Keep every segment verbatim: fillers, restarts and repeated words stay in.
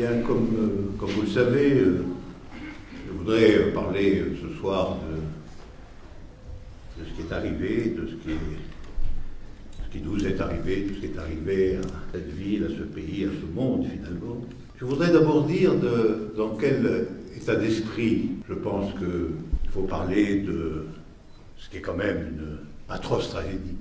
Bien, comme, euh, comme vous le savez, euh, je voudrais euh, parler euh, ce soir de, de ce qui est arrivé, de ce qui, est, ce qui nous est arrivé, de ce qui est arrivé à cette ville, à ce pays, à ce monde finalement. Je voudrais d'abord dire de, dans quel état d'esprit je pense qu'il faut parler de ce qui est quand même une atroce tragédie.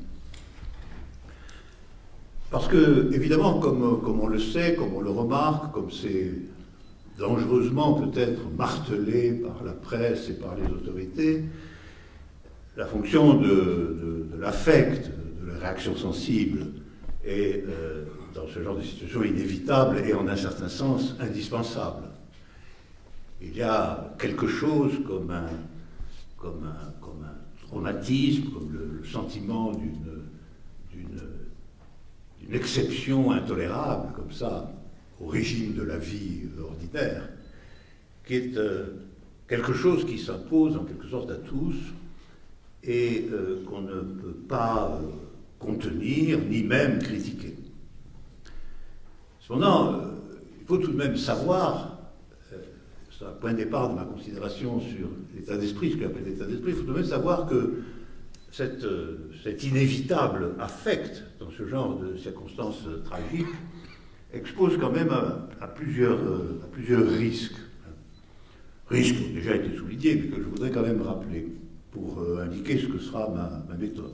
Parce que, évidemment, comme, comme on le sait, comme on le remarque, comme c'est dangereusement peut-être martelé par la presse et par les autorités, la fonction de, de, de l'affect, de la réaction sensible, est, euh, dans ce genre de situation, inévitable et en un certain sens indispensable. Il y a quelque chose comme un, comme un, comme un traumatisme, comme le, le sentiment d'une d'une une exception intolérable, comme ça, au régime de la vie ordinaire, qui est euh, quelque chose qui s'impose en quelque sorte à tous et euh, qu'on ne peut pas euh, contenir, ni même critiquer. Cependant, euh, il faut tout de même savoir, euh, c'est un point de départ de ma considération sur l'état d'esprit, ce que j'appelle l'état d'esprit, il faut tout de même savoir que Cette, cet inévitable affect dans ce genre de circonstances tragiques expose quand même à, à, plusieurs, à plusieurs risques. Risques qui ont déjà été soulignés, mais que je voudrais quand même rappeler pour euh, indiquer ce que sera ma, ma méthode.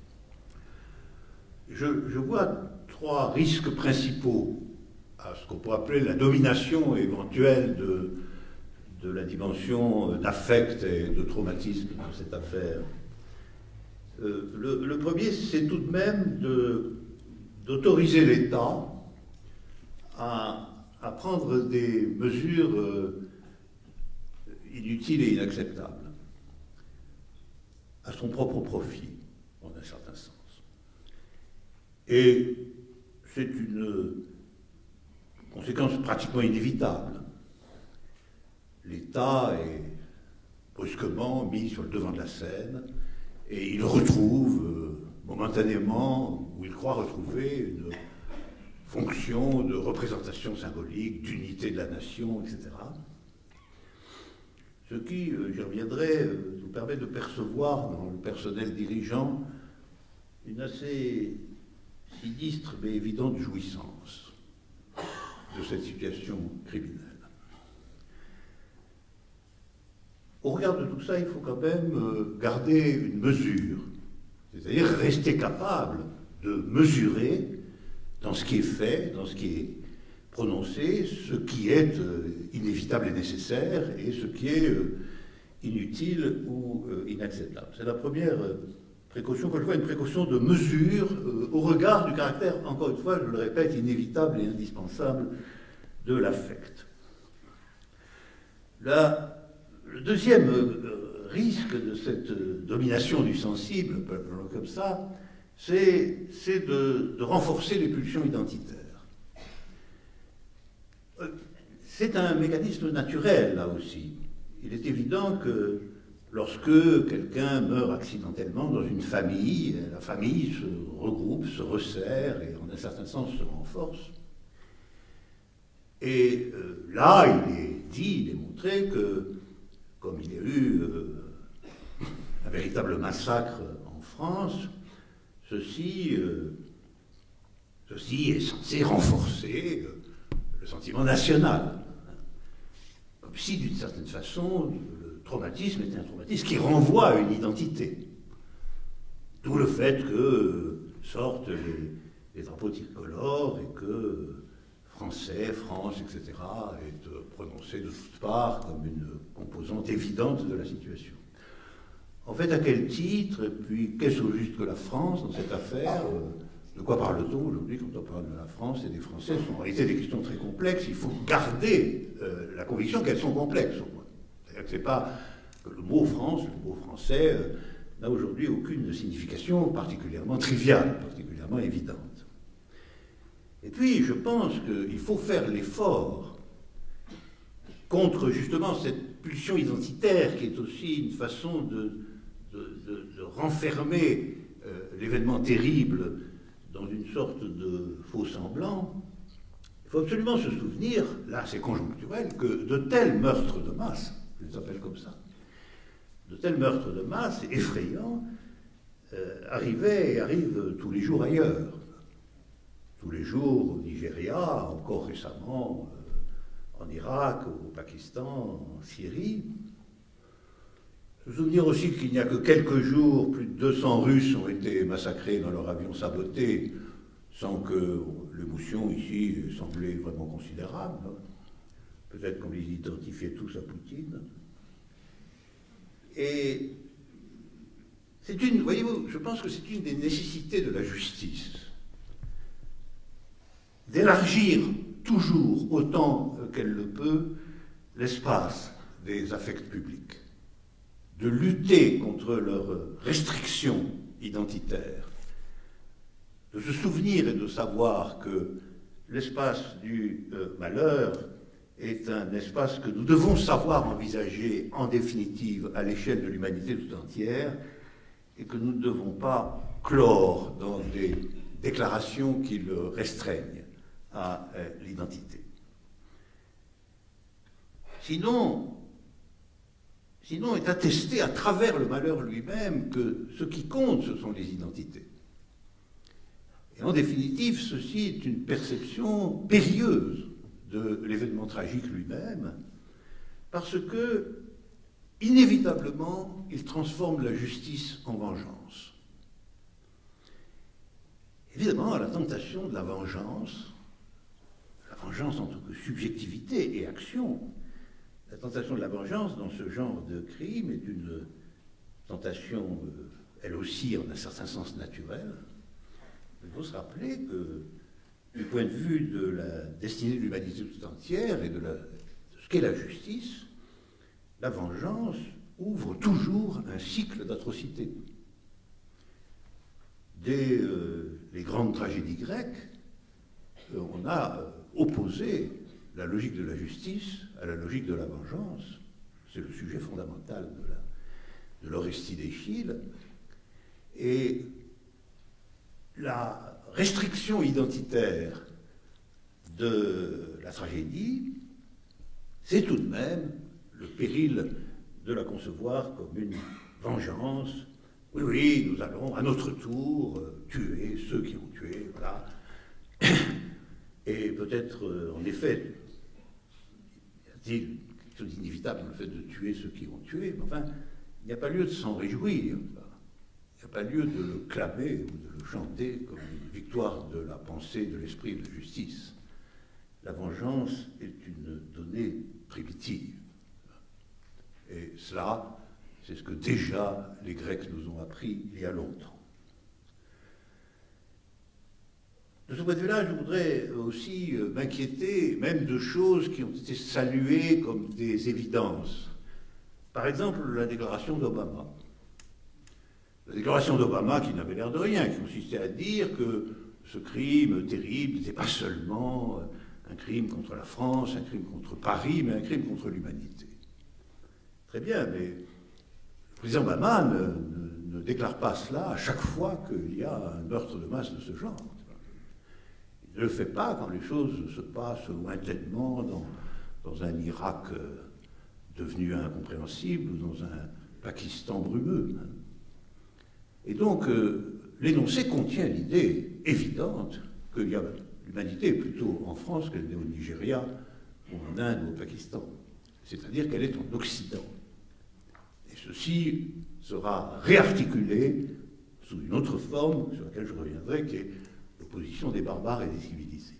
Je, je vois trois risques principaux à ce qu'on pourrait appeler la domination éventuelle de, de la dimension d'affect et de traumatisme dans cette affaire. Euh, le, le premier, c'est tout de même d'autoriser l'État à, à prendre des mesures euh, inutiles et inacceptables, à son propre profit, en un certain sens. Et c'est une conséquence pratiquement inévitable. L'État est brusquement mis sur le devant de la scène, et il retrouve euh, momentanément, ou il croit retrouver, une fonction de représentation symbolique, d'unité de la nation, et cetera. Ce qui, euh, j'y reviendrai, euh, nous permet de percevoir dans le personnel dirigeant une assez sinistre mais évidente jouissance de cette situation criminelle. Au regard de tout ça, il faut quand même garder une mesure, c'est-à-dire rester capable de mesurer dans ce qui est fait, dans ce qui est prononcé, ce qui est inévitable et nécessaire et ce qui est inutile ou inacceptable. C'est la première précaution que je vois, une précaution de mesure au regard du caractère, encore une fois, je le répète, inévitable et indispensable de l'affect. Là, Le deuxième euh, risque de cette euh, domination du sensible, comme ça, c'est de, de renforcer les pulsions identitaires. Euh, c'est un mécanisme naturel, là aussi. Il est évident que lorsque quelqu'un meurt accidentellement dans une famille, la famille se regroupe, se resserre et en un certain sens se renforce. Et euh, là, il est dit, il est montré que comme il y a eu euh, un véritable massacre en France, ceci, euh, ceci est censé renforcer euh, le sentiment national. Comme si, d'une certaine façon, le traumatisme était un traumatisme qui renvoie à une identité. D'où le fait que euh, sortent les, les drapeaux tricolores et que euh, Français, France, et cetera, est prononcé de toutes parts comme une composante évidente de la situation. En fait, à quel titre, et puis qu'est-ce au juste que la France dans cette affaire? De quoi parle-t-on aujourd'hui quand on parle de la France et des Français? Ce sont en réalité des questions très complexes. Il faut garder euh, la conviction qu'elles sont complexes, au moins. C'est-à-dire que c'est pas que le mot France, le mot français, euh, n'a aujourd'hui aucune signification particulièrement triviale, particulièrement évidente. Et puis, je pense qu'il faut faire l'effort contre justement cette pulsion identitaire qui est aussi une façon de, de, de, de renfermer euh, l'événement terrible dans une sorte de faux semblant. Il faut absolument se souvenir, là c'est conjoncturel, que de tels meurtres de masse, je les appelle comme ça, de tels meurtres de masse effrayants euh, arrivaient et arrivent tous les jours ailleurs. Tous les jours au Nigeria, encore récemment euh, en Irak, au Pakistan, en Syrie. Il faut se souvenir aussi qu'il n'y a que quelques jours, plus de deux cents Russes ont été massacrés dans leur avion saboté, sans que l'émotion ici semblait vraiment considérable. Peut-être qu'on les identifiait tous à Poutine. Et c'est une, voyez-vous, je pense que c'est une des nécessités de la justice, d'élargir toujours, autant qu'elle le peut, l'espace des affects publics, de lutter contre leurs restrictions identitaires, de se souvenir et de savoir que l'espace du euh, malheur est un espace que nous devons savoir envisager en définitive à l'échelle de l'humanité tout entière et que nous ne devons pas clore dans des déclarations qui le restreignent à euh, l'identité. Sinon, sinon est attesté à travers le malheur lui-même que ce qui compte, ce sont les identités. Et en définitive, ceci est une perception périlleuse de l'événement tragique lui-même, parce que, inévitablement, il transforme la justice en vengeance. Évidemment, la tentation de la vengeance, la vengeance en tant que subjectivité et action, la tentation de la vengeance dans ce genre de crime est une tentation, euh, elle aussi, en un certain sens naturelle. Il faut se rappeler que, du point de vue de la destinée de l'humanité tout entière et de, la, de ce qu'est la justice, la vengeance ouvre toujours un cycle d'atrocités. Dès euh, les grandes tragédies grecques, euh, on a euh, opposé la logique de la justice à la logique de la vengeance. C'est le sujet fondamental de, la, de l'Orestie d'Échille. Et la restriction identitaire de la tragédie, c'est tout de même le péril de la concevoir comme une vengeance. Oui, oui, nous allons à notre tour euh, tuer ceux qui ont tué, voilà. Et peut-être, euh, en effet, y a-t-il quelque chose d'inévitable dans le fait de tuer ceux qui ont tué, mais enfin, il n'y a pas lieu de s'en réjouir. Il n'y a pas lieu de le clamer ou de le chanter comme une victoire de la pensée, de l'esprit de la justice. La vengeance est une donnée primitive. Et cela, c'est ce que déjà les Grecs nous ont appris il y a longtemps. De ce point de vue-là, je voudrais aussi m'inquiéter même de choses qui ont été saluées comme des évidences. Par exemple, la déclaration d'Obama. La déclaration d'Obama qui n'avait l'air de rien, qui consistait à dire que ce crime terrible n'était pas seulement un crime contre la France, un crime contre Paris, mais un crime contre l'humanité. Très bien, mais le président Obama ne, ne, ne déclare pas cela à chaque fois qu'il y a un meurtre de masse de ce genre. Il ne le fait pas quand les choses se passent lointainement dans, dans un Irak devenu incompréhensible ou dans un Pakistan brumeux. Et donc, euh, l'énoncé contient l'idée évidente que l'humanité est plutôt en France qu'elle n'est au Nigeria, ou en Inde, ou au Pakistan. C'est-à-dire qu'elle est en Occident. Et ceci sera réarticulé sous une autre forme, sur laquelle je reviendrai, qui est l'opposition des barbares et des civilisés.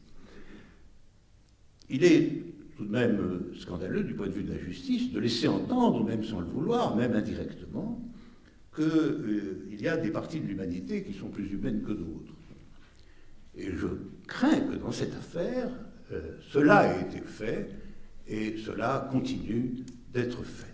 Il est tout de même scandaleux, du point de vue de la justice, de laisser entendre, même sans le vouloir, même indirectement, qu'il euh, y a des parties de l'humanité qui sont plus humaines que d'autres. Et je crains que dans cette affaire, euh, cela ait été fait, et cela continue d'être fait.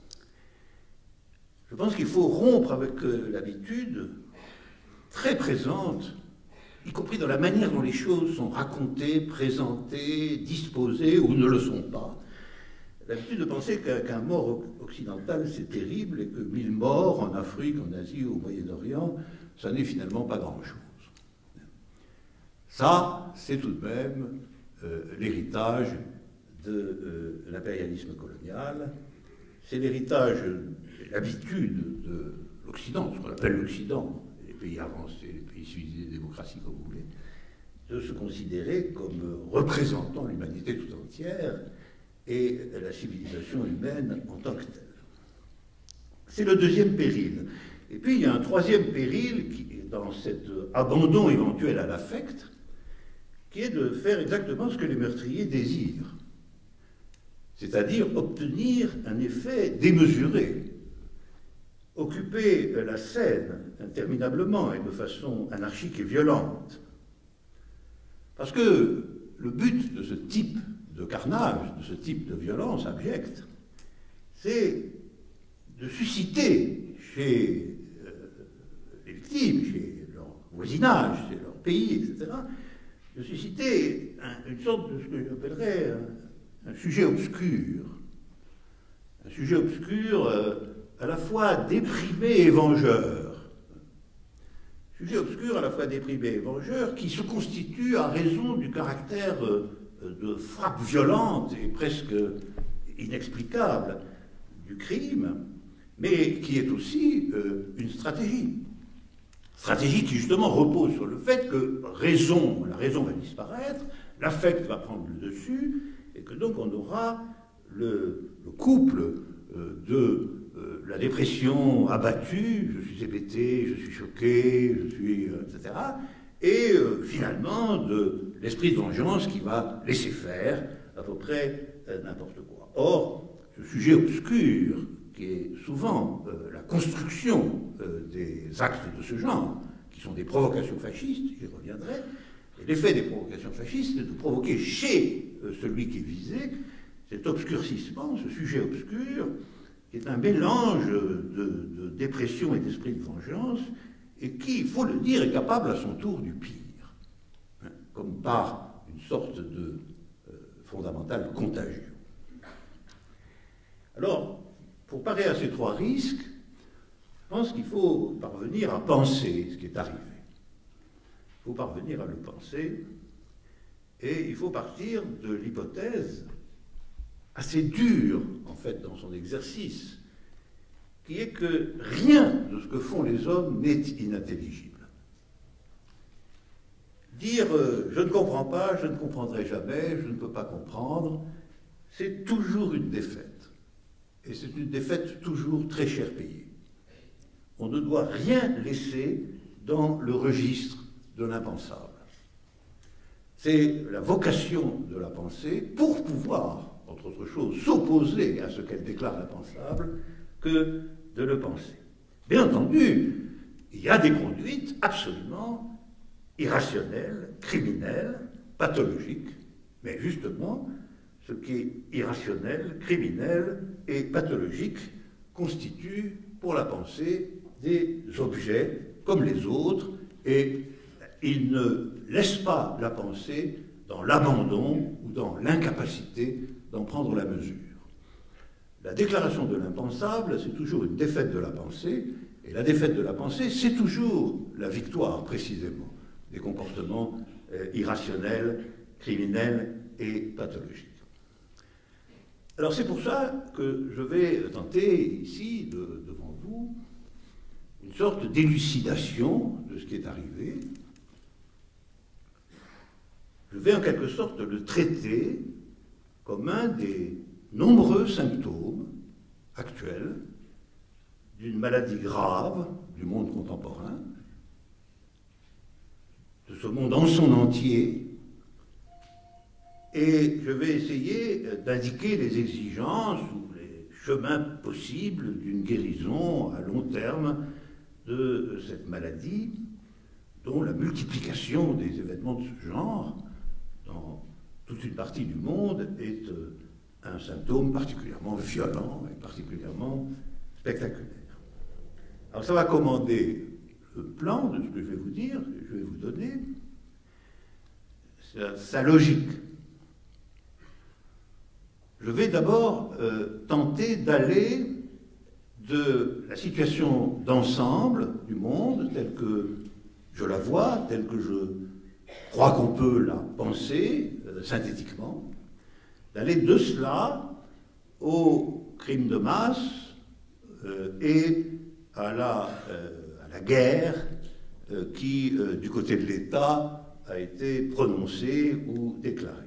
Je pense qu'il faut rompre avec euh, l'habitude très présente, y compris dans la manière dont les choses sont racontées, présentées, disposées, ou ne le sont pas, l'habitude de penser qu'un mort occidental, c'est terrible, et que mille morts en Afrique, en Asie ou au Moyen-Orient, ça n'est finalement pas grand-chose. Ça, c'est tout de même euh, l'héritage de euh, l'impérialisme colonial. C'est l'héritage, l'habitude de l'Occident, ce qu'on appelle l'Occident, les pays avancés, les pays civilisés, les démocraties, comme vous voulez, de se considérer comme représentant l'humanité tout entière et la civilisation humaine en tant que telle. C'est le deuxième péril. Et puis il y a un troisième péril qui est dans cet abandon éventuel à l'affect, qui est de faire exactement ce que les meurtriers désirent, c'est-à-dire obtenir un effet démesuré, occuper la scène interminablement et de façon anarchique et violente. Parce que le but de ce type de carnage, de ce type de violence abjecte, c'est de susciter chez euh, les victimes, chez leur voisinage, chez leur pays, et cetera, de susciter un, une sorte de ce que j'appellerais un, un sujet obscur. Un sujet obscur euh, à la fois déprimé et vengeur. Sujet obscur à la fois déprimé et vengeur qui se constitue à raison du caractère euh, de frappe violente et presque inexplicable du crime, mais qui est aussi euh, une stratégie. Stratégie qui justement repose sur le fait que raison, la raison va disparaître, l'affect va prendre le dessus, et que donc on aura le, le couple euh, de euh, la dépression abattue, je suis hébété, je suis choqué, je suis, euh, et cetera, et euh, finalement de l'esprit de vengeance qui va laisser faire à peu près euh, n'importe quoi. Or, ce sujet obscur, qui est souvent euh, la construction euh, des actes de ce genre, qui sont des provocations fascistes, j'y reviendrai, et l'effet des provocations fascistes, c'est de provoquer chez euh, celui qui est visé cet obscurcissement, ce sujet obscur, qui est un mélange de, de dépression et d'esprit de vengeance, et qui, il faut le dire, est capable à son tour du pire, hein, comme par une sorte de euh, fondamentale contagion. Alors, pour parer à ces trois risques, je pense qu'il faut parvenir à penser ce qui est arrivé. Il faut parvenir à le penser, et il faut partir de l'hypothèse assez dure, en fait, dans son exercice, qui est que rien de ce que font les hommes n'est inintelligible. Dire euh, « je ne comprends pas, je ne comprendrai jamais, je ne peux pas comprendre », c'est toujours une défaite. Et c'est une défaite toujours très cher payée. On ne doit rien laisser dans le registre de l'impensable. C'est la vocation de la pensée, pour pouvoir, entre autres choses, s'opposer à ce qu'elle déclare impensable, que de le penser. Bien entendu, il y a des conduites absolument irrationnelles, criminelles, pathologiques, mais justement, ce qui est irrationnel, criminel et pathologique constitue pour la pensée des objets comme les autres, et il ne laisse pas la pensée dans l'abandon ou dans l'incapacité d'en prendre la mesure. La déclaration de l'impensable, c'est toujours une défaite de la pensée, et la défaite de la pensée, c'est toujours la victoire, précisément, des comportements euh, irrationnels, criminels et pathologiques. Alors c'est pour ça que je vais tenter ici, de, devant vous, une sorte d'élucidation de ce qui est arrivé. Je vais en quelque sorte le traiter comme un des nombreux symptômes actuels d'une maladie grave du monde contemporain, de ce monde en son entier, et je vais essayer d'indiquer les exigences ou les chemins possibles d'une guérison à long terme de cette maladie, dont la multiplication des événements de ce genre dans toute une partie du monde est un symptôme particulièrement violent et particulièrement spectaculaire. Alors ça va commander le plan de ce que je vais vous dire, que je vais vous donner, sa, sa logique. Je vais d'abord euh, tenter d'aller de la situation d'ensemble du monde, telle que je la vois, telle que je crois qu'on peut la penser, euh, euh, synthétiquement, d'aller de cela au crime de masse euh, et à la, euh, à la guerre euh, qui, euh, du côté de l'État, a été prononcée ou déclarée.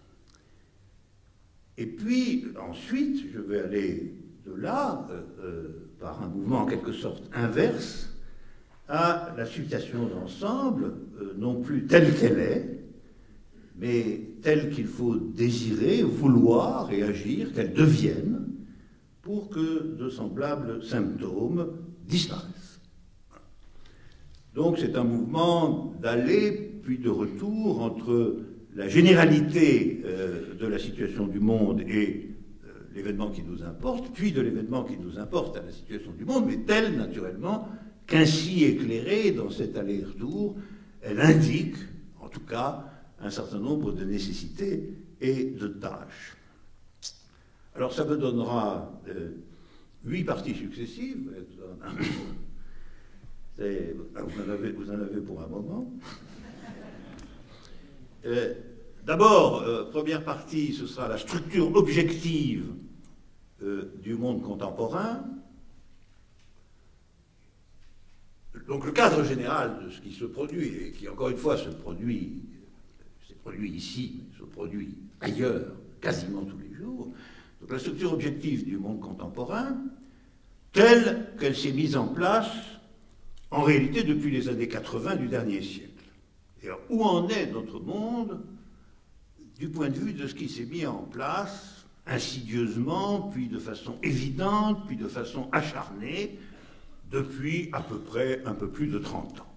Et puis, ensuite, je vais aller de là, euh, euh, par un mouvement en quelque sorte inverse, à la situation d'ensemble, euh, non plus telle qu'elle est, mais telle qu'il faut désirer, vouloir et agir, qu'elle devienne, pour que de semblables symptômes disparaissent. Donc c'est un mouvement d'aller puis de retour entre la généralité euh, de la situation du monde et euh, l'événement qui nous importe, puis de l'événement qui nous importe à la situation du monde, mais telle naturellement qu'ainsi éclairée dans cet aller-retour, elle indique, en tout cas, un certain nombre de nécessités et de tâches. Alors ça me donnera euh, huit parties successives. C'est, vous, en avez, vous en avez pour un moment. Euh, D'abord, euh, première partie, ce sera la structure objective euh, du monde contemporain. Donc le cadre général de ce qui se produit, et qui encore une fois se produit, s'est produit ici, mais se produit ailleurs, quasiment tous les jours. Donc la structure objective du monde contemporain, telle qu'elle s'est mise en place en réalité depuis les années quatre-vingts du dernier siècle. Et alors, où en est notre monde du point de vue de ce qui s'est mis en place insidieusement, puis de façon évidente, puis de façon acharnée, depuis à peu près un peu plus de trente ans.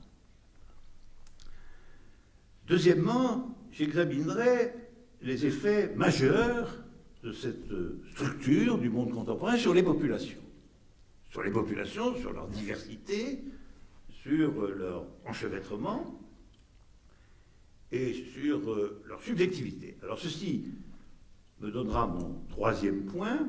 Deuxièmement, j'examinerai les effets majeurs de cette structure du monde contemporain sur les populations. Sur les populations, sur leur diversité, sur leur enchevêtrement et sur leur subjectivité. Alors ceci me donnera mon troisième point,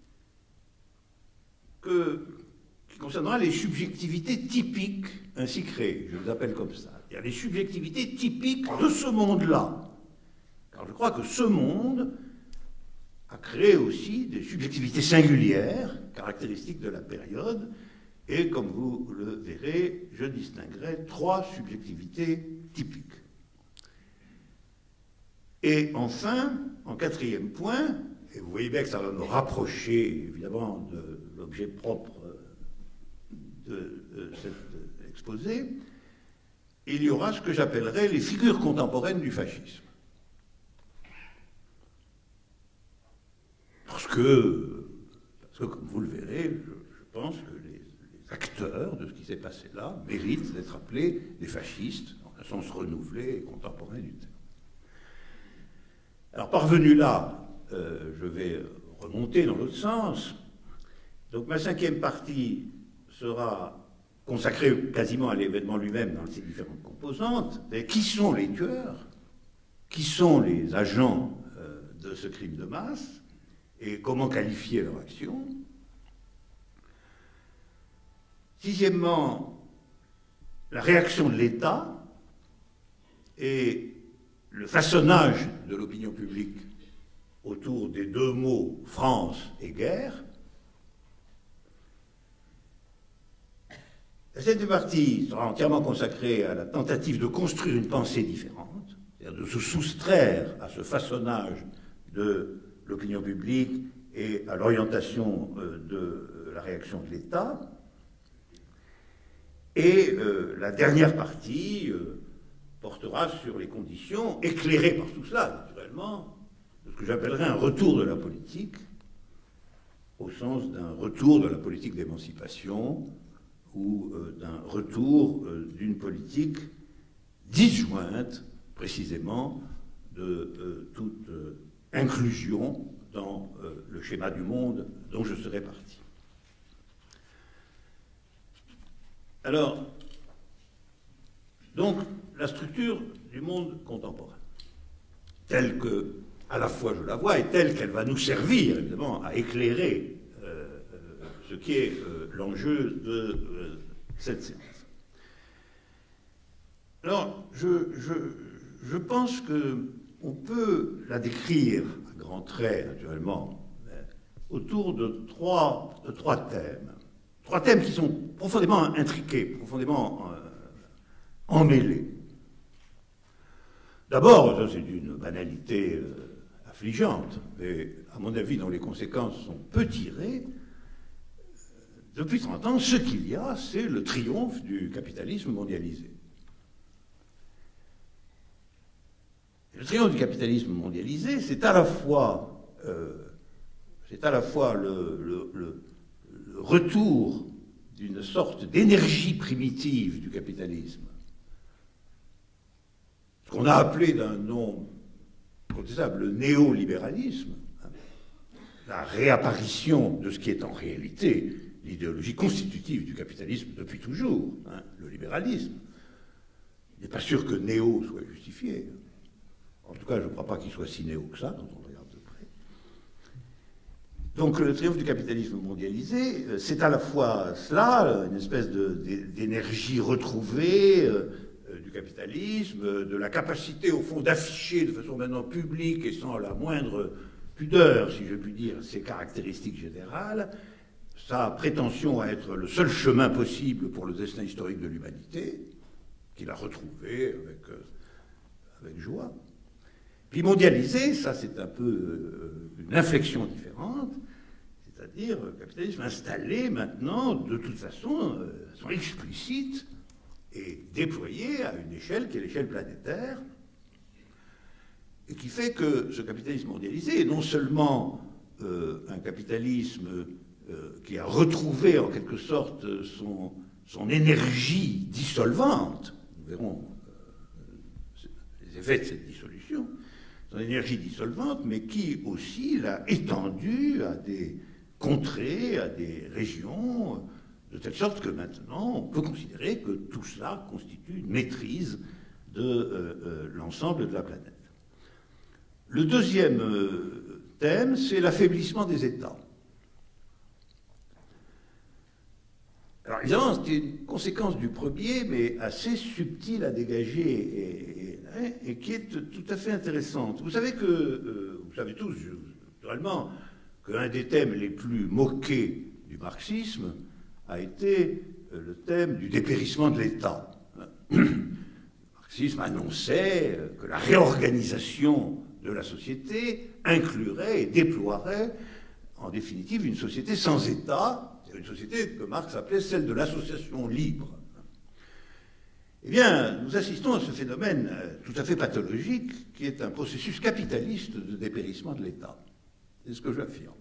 que qui concernera les subjectivités typiques ainsi créées, je les appelle comme ça. Il y a les subjectivités typiques de ce monde-là. Car je crois que ce monde a créé aussi des subjectivités singulières, caractéristiques de la période, et comme vous le verrez, je distinguerai trois subjectivités typiques. Et enfin, en quatrième point, et vous voyez bien que ça va me rapprocher évidemment de l'objet propre de, de cet exposé, il y aura ce que j'appellerais les figures contemporaines du fascisme. Parce que, parce que comme vous le verrez, je, je pense que les, les acteurs de ce qui s'est passé là méritent d'être appelés des fascistes, dans un sens renouvelé et contemporain du terme. Alors, parvenu là, euh, je vais remonter dans l'autre sens. Donc, ma cinquième partie sera consacrée quasiment à l'événement lui-même dans ses différentes composantes. Et qui sont les tueurs? Qui sont les agents euh, de ce crime de masse? Et comment qualifier leur action? Sixièmement, la réaction de l'État et le façonnage de l'opinion publique autour des deux mots France et guerre. La septième partie sera entièrement consacrée à la tentative de construire une pensée différente, c'est-à-dire de se soustraire à ce façonnage de l'opinion publique et à l'orientation de la réaction de l'État. Et euh, la dernière partie euh, portera sur les conditions, éclairées par tout cela, naturellement, de ce que j'appellerais un retour de la politique, au sens d'un retour de la politique d'émancipation, ou euh, d'un retour euh, d'une politique disjointe, précisément, de euh, toute euh, inclusion dans euh, le schéma du monde dont je serai parti. Alors, donc, la structure du monde contemporain, telle que, à la fois je la vois, et telle qu'elle va nous servir, évidemment, à éclairer euh, euh, ce qui est euh, l'enjeu de euh, cette séance. Alors, je, je, je pense que on peut la décrire à grands traits, naturellement, autour de trois, de trois thèmes. Trois thèmes qui sont profondément intriqués, profondément euh, emmêlés. D'abord, ça c'est une banalité euh, affligeante, mais à mon avis dont les conséquences sont peu tirées. Depuis trente ans, ce qu'il y a, c'est le triomphe du capitalisme mondialisé. Le triomphe du capitalisme mondialisé, c'est à la fois, euh, c'est à la fois le, le, le, le retour d'une sorte d'énergie primitive du capitalisme, ce qu'on a appelé d'un nom contestable le néolibéralisme, hein, la réapparition de ce qui est en réalité l'idéologie constitutive du capitalisme depuis toujours, hein, le libéralisme. Il n'est pas sûr que néo soit justifié. En tout cas, je ne crois pas qu'il soit si néo que ça, quand on regarde de près. Donc, le triomphe du capitalisme mondialisé, c'est à la fois cela, une espèce d'énergie retrouvée euh, du capitalisme, de la capacité, au fond, d'afficher de façon maintenant publique et sans la moindre pudeur, si je puis dire, ses caractéristiques générales, sa prétention à être le seul chemin possible pour le destin historique de l'humanité, qu'il a retrouvé avec, euh, avec joie. Puis mondialisé, ça c'est un peu euh, une inflexion différente, c'est-à-dire le capitalisme installé maintenant, de toute façon, euh, de façon explicite et déployé à une échelle qui est l'échelle planétaire, et qui fait que ce capitalisme mondialisé est non seulement euh, un capitalisme euh, qui a retrouvé en quelque sorte son, son énergie dissolvante, nous verrons euh, les effets de cette dissolution, son énergie dissolvante, mais qui aussi l'a étendue à des contrées, à des régions, de telle sorte que maintenant on peut considérer que tout cela constitue une maîtrise de euh, euh, l'ensemble de la planète. Le deuxième euh, thème, c'est l'affaiblissement des États. Alors évidemment, c'était une conséquence du premier, mais assez subtile à dégager et, et, et qui est tout à fait intéressante. Vous savez que, euh, vous savez tous, naturellement, qu'un des thèmes les plus moqués du marxisme a été euh, le thème du dépérissement de l'État. Le marxisme annonçait que la réorganisation de la société inclurait et déploierait, en définitive, une société sans État, une société que Marx appelait celle de l'association libre. Eh bien, nous assistons à ce phénomène tout à fait pathologique qui est un processus capitaliste de dépérissement de l'État. C'est ce que j'affirme.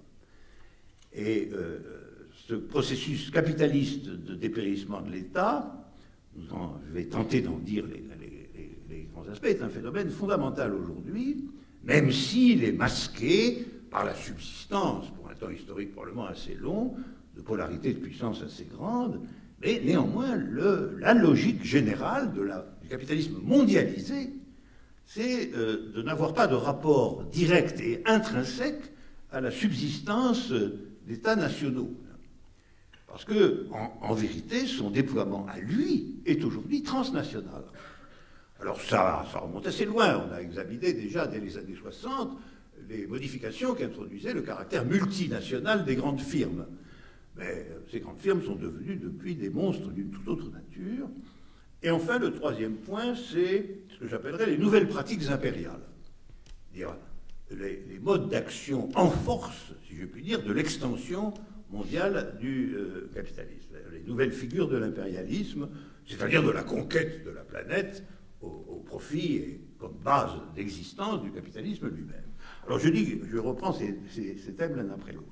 Et euh, ce processus capitaliste de dépérissement de l'État, je vais tenter d'en dire les, les, les, les grands aspects, est un phénomène fondamental aujourd'hui, même s'il est masqué par la subsistance, pour un temps historique probablement assez long, de polarité de puissance assez grande, mais néanmoins, le, la logique générale de la, du capitalisme mondialisé, c'est euh, de n'avoir pas de rapport direct et intrinsèque à la subsistance d'États nationaux. Parce que, en, en vérité, son déploiement à lui est aujourd'hui transnational. Alors ça, ça remonte assez loin. On a examiné déjà dès les années soixante les modifications qui introduisaient le caractère multinational des grandes firmes. Mais ces grandes firmes sont devenues depuis des monstres d'une toute autre nature. Et enfin, le troisième point, c'est ce que j'appellerais les nouvelles pratiques impériales. C'est-à-dire les, les modes d'action en force, si je puis dire, de l'extension mondiale du euh, capitalisme. Les nouvelles figures de l'impérialisme, c'est-à-dire de la conquête de la planète au, au profit et comme base d'existence du capitalisme lui-même. Alors je dis, je reprends ces, ces, ces thèmes l'un après l'autre.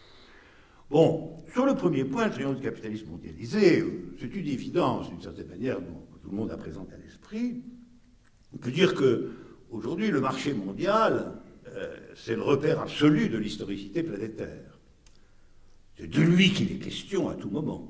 Bon, sur le premier point, le triomphe du capitalisme mondialisé, c'est une évidence, d'une certaine manière, dont tout le monde a présente à l'esprit. On peut dire qu'aujourd'hui, le marché mondial, euh, c'est le repère absolu de l'historicité planétaire. C'est de lui qu'il est question à tout moment.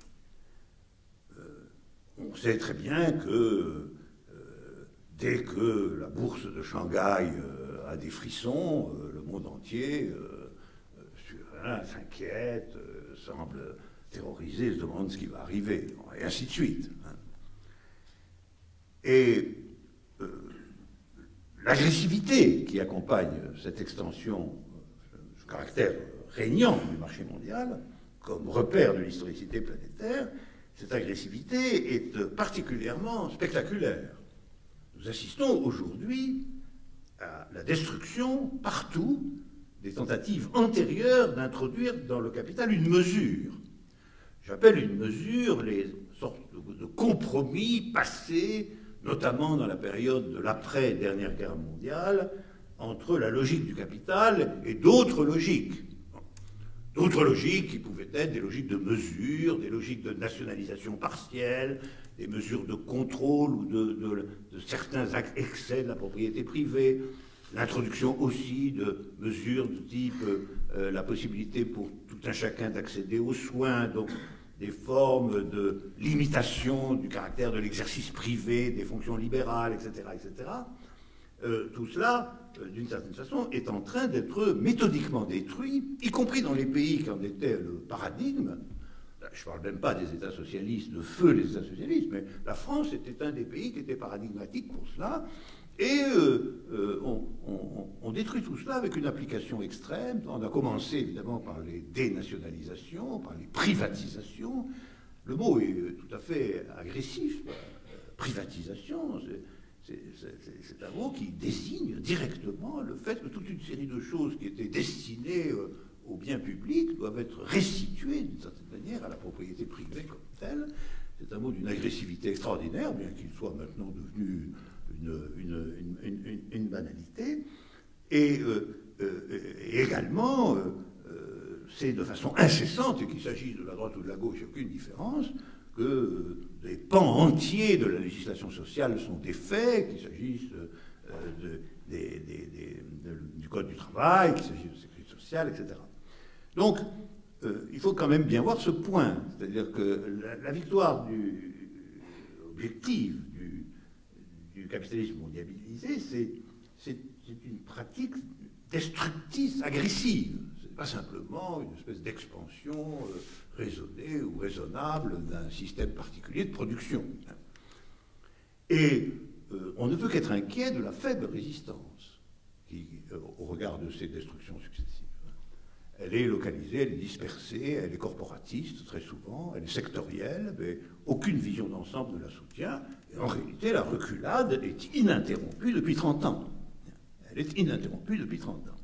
Euh, on sait très bien que euh, dès que la bourse de Shanghai euh, a des frissons, euh, le monde entier euh, Hein, s'inquiète, euh, semble terrorisé, se demande ce qui va arriver, et ainsi de suite. Hein. Et euh, l'agressivité qui accompagne cette extension, ce caractère régnant du marché mondial, comme repère de l'historicité planétaire, cette agressivité est particulièrement spectaculaire. Nous assistons aujourd'hui à la destruction partout des tentatives antérieures d'introduire dans le capital une mesure. J'appelle une mesure les sortes de compromis passés, notamment dans la période de l'après-dernière guerre mondiale, entre la logique du capital et d'autres logiques. D'autres logiques qui pouvaient être des logiques de mesure, des logiques de nationalisation partielle, des mesures de contrôle ou de, de, de certains excès de la propriété privée, l'introduction aussi de mesures de type euh, la possibilité pour tout un chacun d'accéder aux soins, donc des formes de limitation du caractère de l'exercice privé, des fonctions libérales, et cetera, et cetera. Euh, tout cela, euh, d'une certaine façon, est en train d'être méthodiquement détruit, y compris dans les pays qui en étaient le paradigme. Je ne parle même pas des États socialistes, de feu des États socialistes, mais la France était un des pays qui était paradigmatique pour cela. Et euh, euh, on, on, on détruit tout cela avec une application extrême. On a commencé évidemment par les dénationalisations, par les privatisations. Le mot est tout à fait agressif. Privatisation, c'est un mot qui désigne directement le fait que toute une série de choses qui étaient destinées au bien public doivent être restituées d'une certaine manière à la propriété privée comme telle. C'est un mot d'une agressivité extraordinaire, bien qu'il soit maintenant devenu une, une, une, une, une banalité. Et, euh, euh, et également, euh, euh, c'est de façon incessante, et qu'il s'agisse de la droite ou de la gauche, il n'y a aucune différence, que euh, des pans entiers de la législation sociale sont défaits, qu'il s'agisse euh, de, des, des, des, de, du Code du travail, qu'il s'agisse de la sécurité sociale, et cetera. Donc, euh, il faut quand même bien voir ce point, c'est-à-dire que la, la victoire du, objective du, du capitalisme mondialisé, c'est une pratique destructrice, agressive. Ce n'est pas simplement une espèce d'expansion euh, raisonnée ou raisonnable d'un système particulier de production. Et euh, on ne peut qu'être inquiet de la faible résistance qui, euh, au regard de ces destructions successives. Elle est localisée, elle est dispersée, elle est corporatiste très souvent, elle est sectorielle, mais aucune vision d'ensemble ne la soutient. Et en réalité, la reculade est ininterrompue depuis trente ans. Elle est ininterrompue depuis trente ans.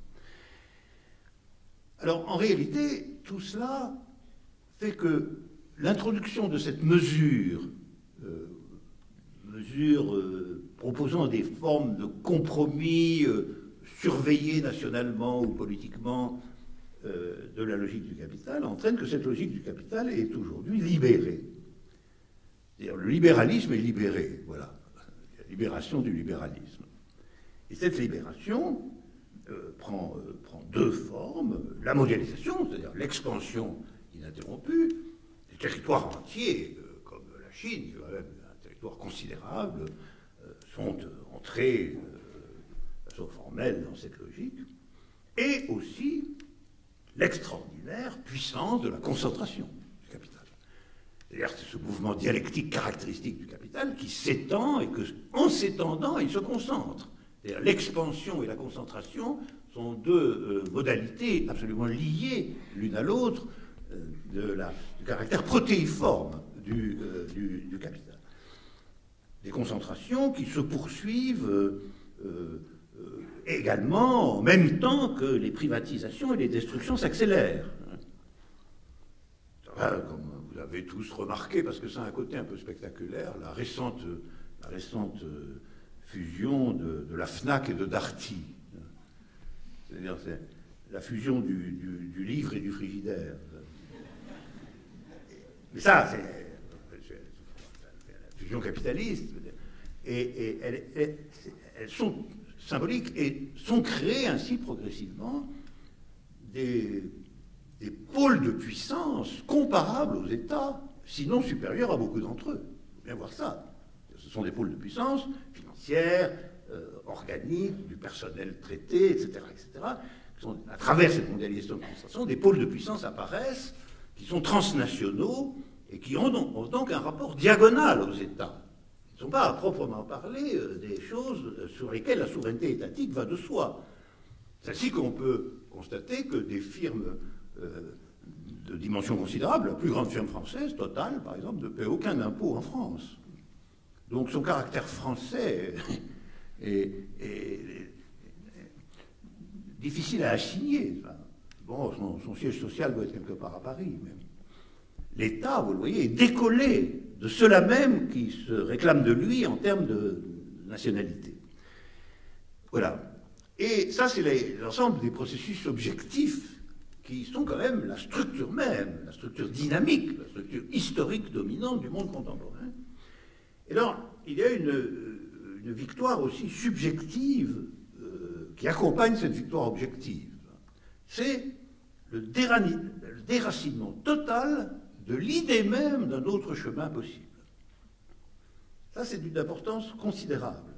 Alors, en réalité, tout cela fait que l'introduction de cette mesure, euh, mesure euh, proposant des formes de compromis euh, surveillés nationalement ou politiquement, de la logique du capital, entraîne que cette logique du capital est aujourd'hui libérée. C'est-à-dire le libéralisme est libéré, voilà, la libération du libéralisme. Et cette libération euh, prend, euh, prend deux formes, la mondialisation, c'est-à-dire l'expansion ininterrompue, des territoires entiers, euh, comme la Chine, qui est quand même un territoire considérable, euh, sont euh, entrés euh, de façon formelle dans cette logique, et aussi l'extraordinaire puissance de la concentration du capital. C'est-à-dire c'est ce mouvement dialectique caractéristique du capital qui s'étend et que, en s'étendant, il se concentre. C'est-à-dire l'expansion et la concentration sont deux euh, modalités absolument liées l'une à l'autre euh, du caractère protéiforme du, euh, du, du capital. Des concentrations qui se poursuivent euh, euh, Euh, également en même temps que les privatisations et les destructions s'accélèrent. Comme vous avez tous remarqué, parce que ça a un côté un peu spectaculaire, la récente, la récente fusion de, de la FNAC et de Darty. C'est-à-dire la fusion du, du, du livre et du frigidaire. Mais ça, c'est la fusion capitaliste. Et, et elles, elles, elles sont symboliques et sont créés ainsi progressivement des, des pôles de puissance comparables aux États, sinon supérieurs à beaucoup d'entre eux. Il faut bien voir ça. Ce sont des pôles de puissance financières, euh, organiques, du personnel traité, et cetera, et cetera. Qui sont, à travers cette mondialisation de concentration, des pôles de puissance apparaissent qui sont transnationaux et qui ont donc, ont donc un rapport diagonal aux États. ne sont pas à proprement parler euh, des choses sur lesquelles la souveraineté étatique va de soi. C'est ainsi qu'on peut constater que des firmes euh, de dimension considérable, la plus grande firme française, Total, par exemple, ne paie aucun impôt en France. Donc son caractère français est, est, est, est difficile à assigner. Bon, son, son siège social doit être quelque part à Paris, mais l'État, vous le voyez, est décollé de ceux-là même qui se réclament de lui en termes de nationalité. Voilà. Et ça, c'est l'ensemble des processus objectifs qui sont quand même la structure même, la structure dynamique, la structure historique dominante du monde contemporain. Et alors, il y a une, une victoire aussi subjective euh, qui accompagne cette victoire objective. C'est le, le déracinement total de l'idée même d'un autre chemin possible. Ça, c'est d'une importance considérable.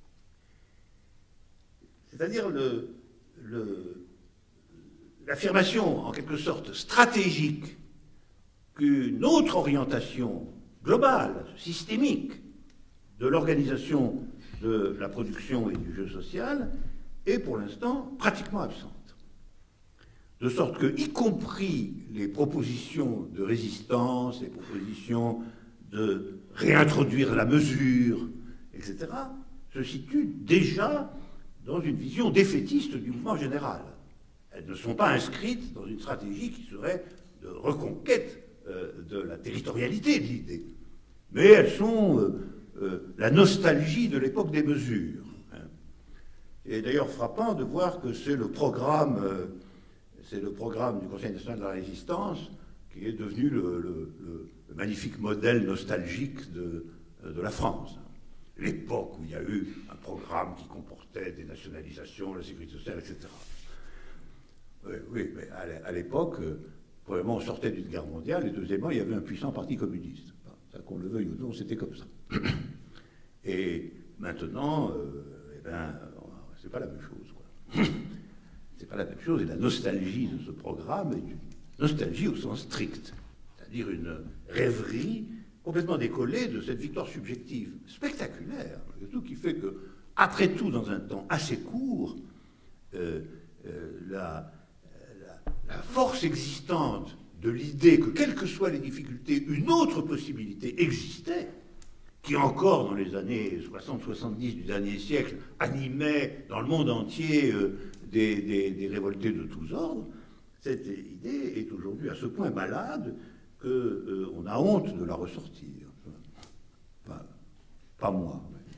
C'est-à-dire le, le, l'affirmation, en quelque sorte, stratégique qu'une autre orientation globale, systémique, de l'organisation de la production et du jeu social est pour l'instant pratiquement absente. De sorte que, y compris les propositions de résistance, les propositions de réintroduire la mesure, et cetera, se situent déjà dans une vision défaitiste du mouvement général. Elles ne sont pas inscrites dans une stratégie qui serait de reconquête euh, de la territorialité de l'idée. Mais elles sont euh, euh, la nostalgie de l'époque des mesures. Hein. Et d'ailleurs frappant de voir que c'est le programme, euh, c'est le programme du Conseil national de la résistance qui est devenu le, le, le, le magnifique modèle nostalgique de, de la France. L'époque où il y a eu un programme qui comportait des nationalisations, la sécurité sociale, et cetera. Oui, oui, mais à l'époque, premièrement, on sortait d'une guerre mondiale, et deuxièmement, il y avait un puissant parti communiste. Qu'on le veuille ou non, c'était comme ça. Et maintenant, euh, eh ben, c'est pas la même chose, quoi. C'est pas la même chose, et la nostalgie de ce programme est une nostalgie au sens strict, c'est-à-dire une rêverie complètement décollée de cette victoire subjective, spectaculaire, tout qui fait que, après tout, dans un temps assez court, euh, euh, la, la, la force existante de l'idée que, quelles que soient les difficultés, une autre possibilité existait, qui encore dans les années soixante soixante-dix du dernier siècle animait dans le monde entier euh, des, des, des révoltés de tous ordres, cette idée est aujourd'hui à ce point malade qu'on euh, a honte de la ressortir. Enfin, pas moi.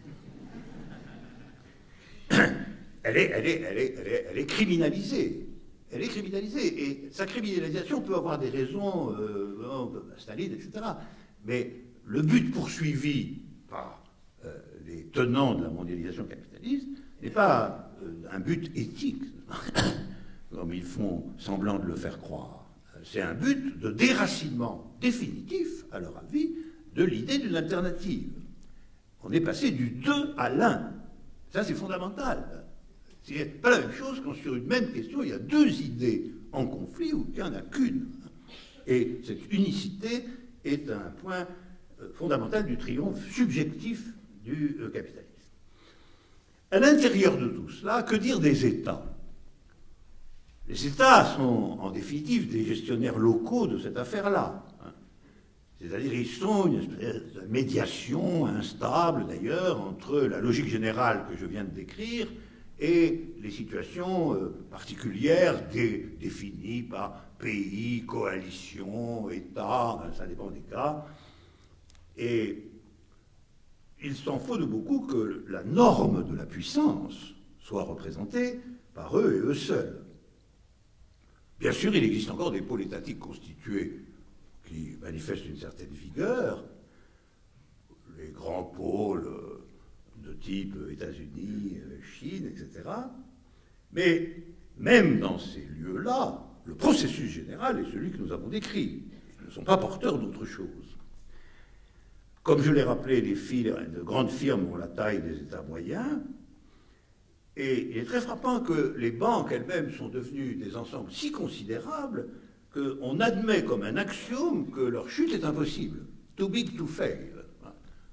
Elle est, elle est, elle est, elle est, elle est criminalisée. Elle est criminalisée, et sa criminalisation peut avoir des raisons, euh, Staline, et cetera. Mais le but poursuivi par euh, les tenants de la mondialisation capitaliste n'est pas euh, un but éthique, comme ils font semblant de le faire croire. C'est un but de déracinement définitif, à leur avis, de l'idée d'une alternative. On est passé du deux à l'un. Ça, c'est fondamental. C'est pas la même chose quand sur une même question, il y a deux idées en conflit ou qu'il n'y en a qu'une. Et cette unicité est un point euh, fondamental du triomphe subjectif du euh, capitalisme. À l'intérieur de tout cela, que dire des États? Les États sont en définitive des gestionnaires locaux de cette affaire-là. Hein. C'est-à-dire ils sont une espèce de médiation instable d'ailleurs entre la logique générale que je viens de décrire et les situations euh, particulières dé, définies par pays, coalition, État, hein, ça dépend des cas. Et il s'en faut de beaucoup que la norme de la puissance soit représentée par eux et eux seuls. Bien sûr, il existe encore des pôles étatiques constitués qui manifestent une certaine vigueur, les grands pôles de type États-Unis, Chine, et cetera. Mais même dans ces lieux-là, le processus général est celui que nous avons décrit. Ils ne sont pas porteurs d'autre chose. Comme je l'ai rappelé, les firmes, de grandes firmes ont la taille des États moyens, et il est très frappant que les banques elles-mêmes sont devenues des ensembles si considérables qu'on admet comme un axiome que leur chute est impossible. Too big to fail.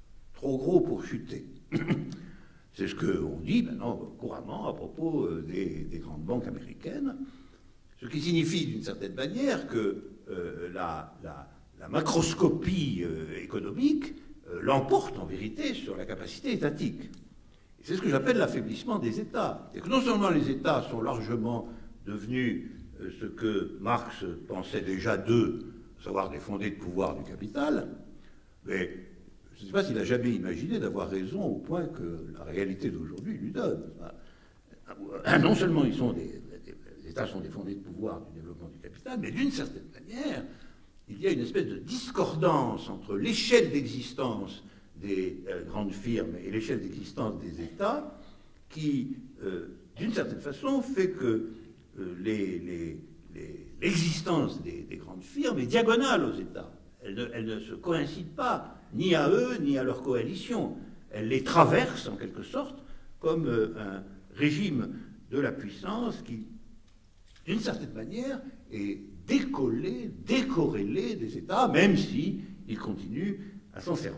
trop gros pour chuter. C'est ce qu'on dit maintenant couramment à propos des, des grandes banques américaines, ce qui signifie d'une certaine manière que euh, la, la, la macroscopie euh, économique euh, l'emporte en vérité sur la capacité étatique. Et c'est ce que j'appelle l'affaiblissement des États. C'est que non seulement les États sont largement devenus euh, ce que Marx pensait déjà d'eux, à savoir des fondés de pouvoir du capital, mais je ne sais pas s'il a jamais imaginé d'avoir raison au point que la réalité d'aujourd'hui lui donne. Non seulement ils sont des, des, les États sont des fondés de pouvoir du développement du capital, mais d'une certaine manière, il y a une espèce de discordance entre l'échelle d'existence des euh, grandes firmes et l'échelle d'existence des États qui, euh, d'une certaine façon, fait que euh, les, les, les, l'existence des, des grandes firmes est diagonale aux États. Elle ne, elle ne se coïncide pas ni à eux, ni à leur coalition. Elle les traverse, en quelque sorte, comme euh, un régime de la puissance qui, d'une certaine manière, est décollé, décorrélé des États, même s'ils continuent à s'en servir.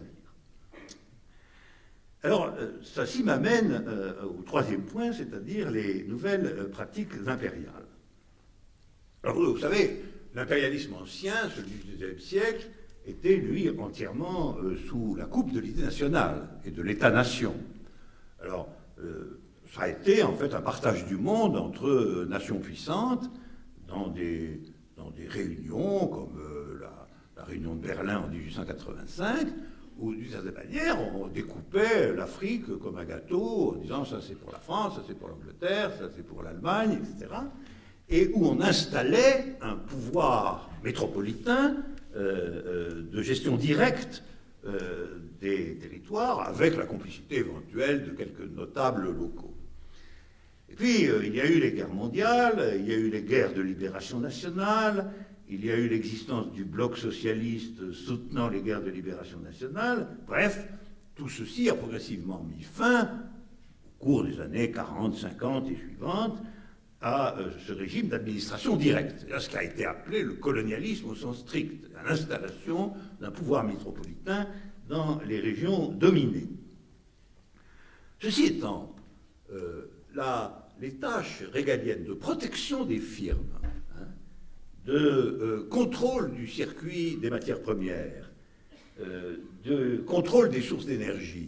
Alors, euh, ceci m'amène euh, au troisième point, c'est-à-dire les nouvelles euh, pratiques impériales. Alors, vous savez, l'impérialisme ancien, celui du dix-neuvième siècle, était, lui, entièrement euh, sous la coupe de l'idée nationale et de l'État-nation. Alors, euh, ça a été, en fait, un partage du monde entre euh, nations puissantes dans des, dans des réunions, comme euh, la, la réunion de Berlin en dix-huit cent quatre-vingt-cinq, où, d'une certaine manière, on découpait l'Afrique comme un gâteau, en disant ça c'est pour la France, ça c'est pour l'Angleterre, ça c'est pour l'Allemagne, et cetera. Et où on installait un pouvoir métropolitain euh, euh, de gestion directe euh, des territoires, avec la complicité éventuelle de quelques notables locaux. Et puis, euh, il y a eu les guerres mondiales, il y a eu les guerres de libération nationale, il y a eu l'existence du bloc socialiste soutenant les guerres de libération nationale. Bref, tout ceci a progressivement mis fin, au cours des années quarante, cinquante et suivantes, à euh, ce régime d'administration directe. C'est ce qui a été appelé le colonialisme au sens strict, l'installation d'un pouvoir métropolitain dans les régions dominées. Ceci étant, euh, la, les tâches régaliennes de protection des firmes, de euh, contrôle du circuit des matières premières, euh, de contrôle des sources d'énergie,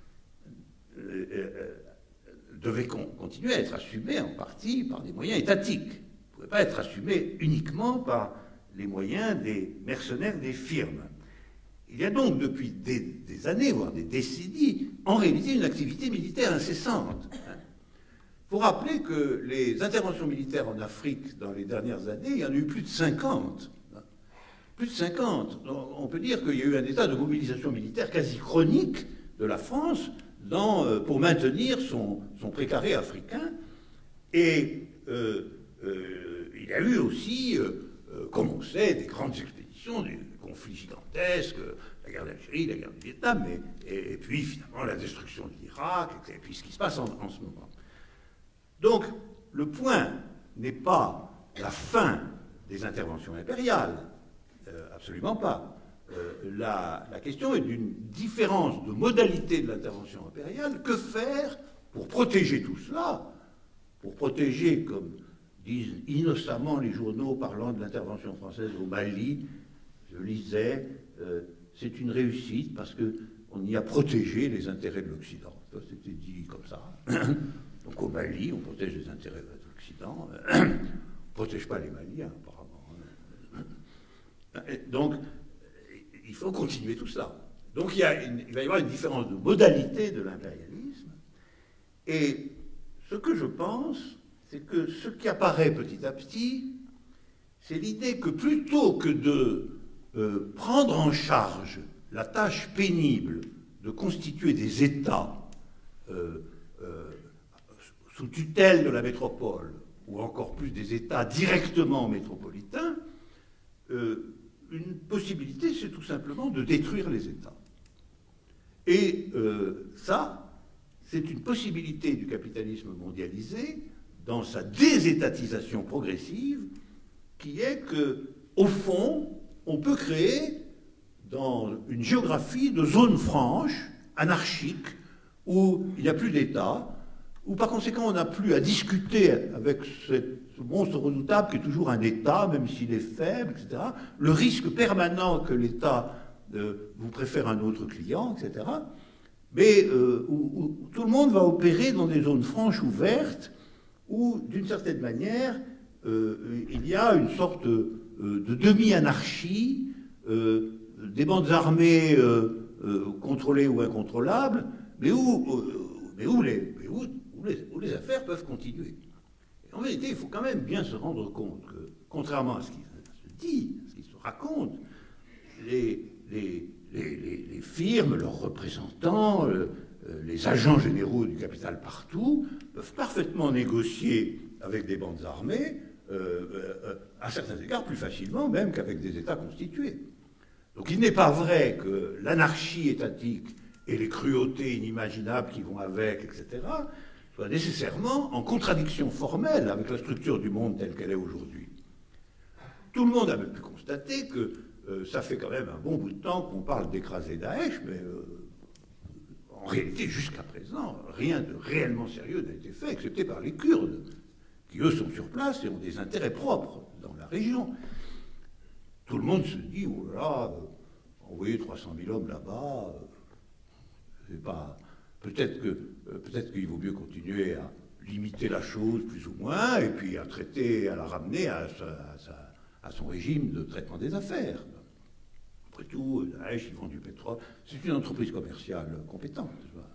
euh, euh, devaient con continuer à être assumées en partie par des moyens étatiques. Ne pouvaient pas être assumées uniquement par les moyens des mercenaires des firmes. Il y a donc depuis des, des années, voire des décennies, en réalité une activité militaire incessante. Il faut rappeler que les interventions militaires en Afrique dans les dernières années, il y en a eu plus de cinquante. Plus de cinquante. On peut dire qu'il y a eu un état de mobilisation militaire quasi chronique de la France dans, pour maintenir son, son précaré africain. Et euh, euh, il y a eu aussi, euh, comme on sait, des grandes expéditions, des conflits gigantesques, la guerre d'Algérie, la guerre du Vietnam, et, et, et puis finalement la destruction de l'Irak, et puis ce qui se passe en, en ce moment. Donc, le point n'est pas la fin des interventions impériales, euh, absolument pas. Euh, la, la question est d'une différence de modalité de l'intervention impériale. Que faire pour protéger tout cela, pour protéger, comme disent innocemment les journaux parlant de l'intervention française au Mali, je lisais, euh, c'est une réussite parce qu'on y a protégé les intérêts de l'Occident. Ça, c'était dit comme ça. Donc au Mali, on protège les intérêts de l'Occident. On ne protège pas les Maliens, apparemment. Donc, il faut continuer tout ça. Donc il, y a une, il va y avoir une différence de modalité de l'impérialisme. Et ce que je pense, c'est que ce qui apparaît petit à petit, c'est l'idée que plutôt que de euh, prendre en charge la tâche pénible de constituer des États euh, euh, sous tutelle de la métropole, ou encore plus des États directement métropolitains, euh, une possibilité, c'est tout simplement de détruire les États. Et euh, ça, c'est une possibilité du capitalisme mondialisé, dans sa désétatisation progressive, qui est que, au fond, on peut créer, dans une géographie de zones franches, anarchique, où il n'y a plus d'État, où par conséquent on n'a plus à discuter avec ce monstre redoutable qui est toujours un État, même s'il est faible, et cetera. Le risque permanent que l'État euh, vous préfère un autre client, et cetera. Mais euh, où, où tout le monde va opérer dans des zones franches ouvertes, où d'une certaine manière euh, il y a une sorte euh, de demi-anarchie, euh, des bandes armées euh, euh, contrôlées ou incontrôlables, mais où, euh, mais où, les, mais où, où, les, où les affaires peuvent continuer. Et en vérité, il faut quand même bien se rendre compte que, contrairement à ce qui se dit, à ce qui se raconte, les, les, les, les, les firmes, leurs représentants, euh, les agents généraux du capital partout, peuvent parfaitement négocier avec des bandes armées, euh, euh, à certains égards plus facilement même qu'avec des États constitués. Donc il n'est pas vrai que l'anarchie étatique et les cruautés inimaginables qui vont avec, et cetera, soient nécessairement en contradiction formelle avec la structure du monde telle qu'elle est aujourd'hui. Tout le monde a même pu constater que euh, ça fait quand même un bon bout de temps qu'on parle d'écraser Daesh, mais euh, en réalité, jusqu'à présent, rien de réellement sérieux n'a été fait, excepté par les Kurdes, qui eux sont sur place et ont des intérêts propres dans la région. Tout le monde se dit, oh là là, euh, envoyer trois cent mille hommes là-bas, euh, c'est pas... Peut-être que, euh, peut-être qu'il vaut mieux continuer à limiter la chose, plus ou moins, et puis à traiter, à la ramener à, sa, à, sa, à son régime de traitement des affaires. Après tout, Daesh, ils vendent du pétrole. C'est une entreprise commerciale compétente.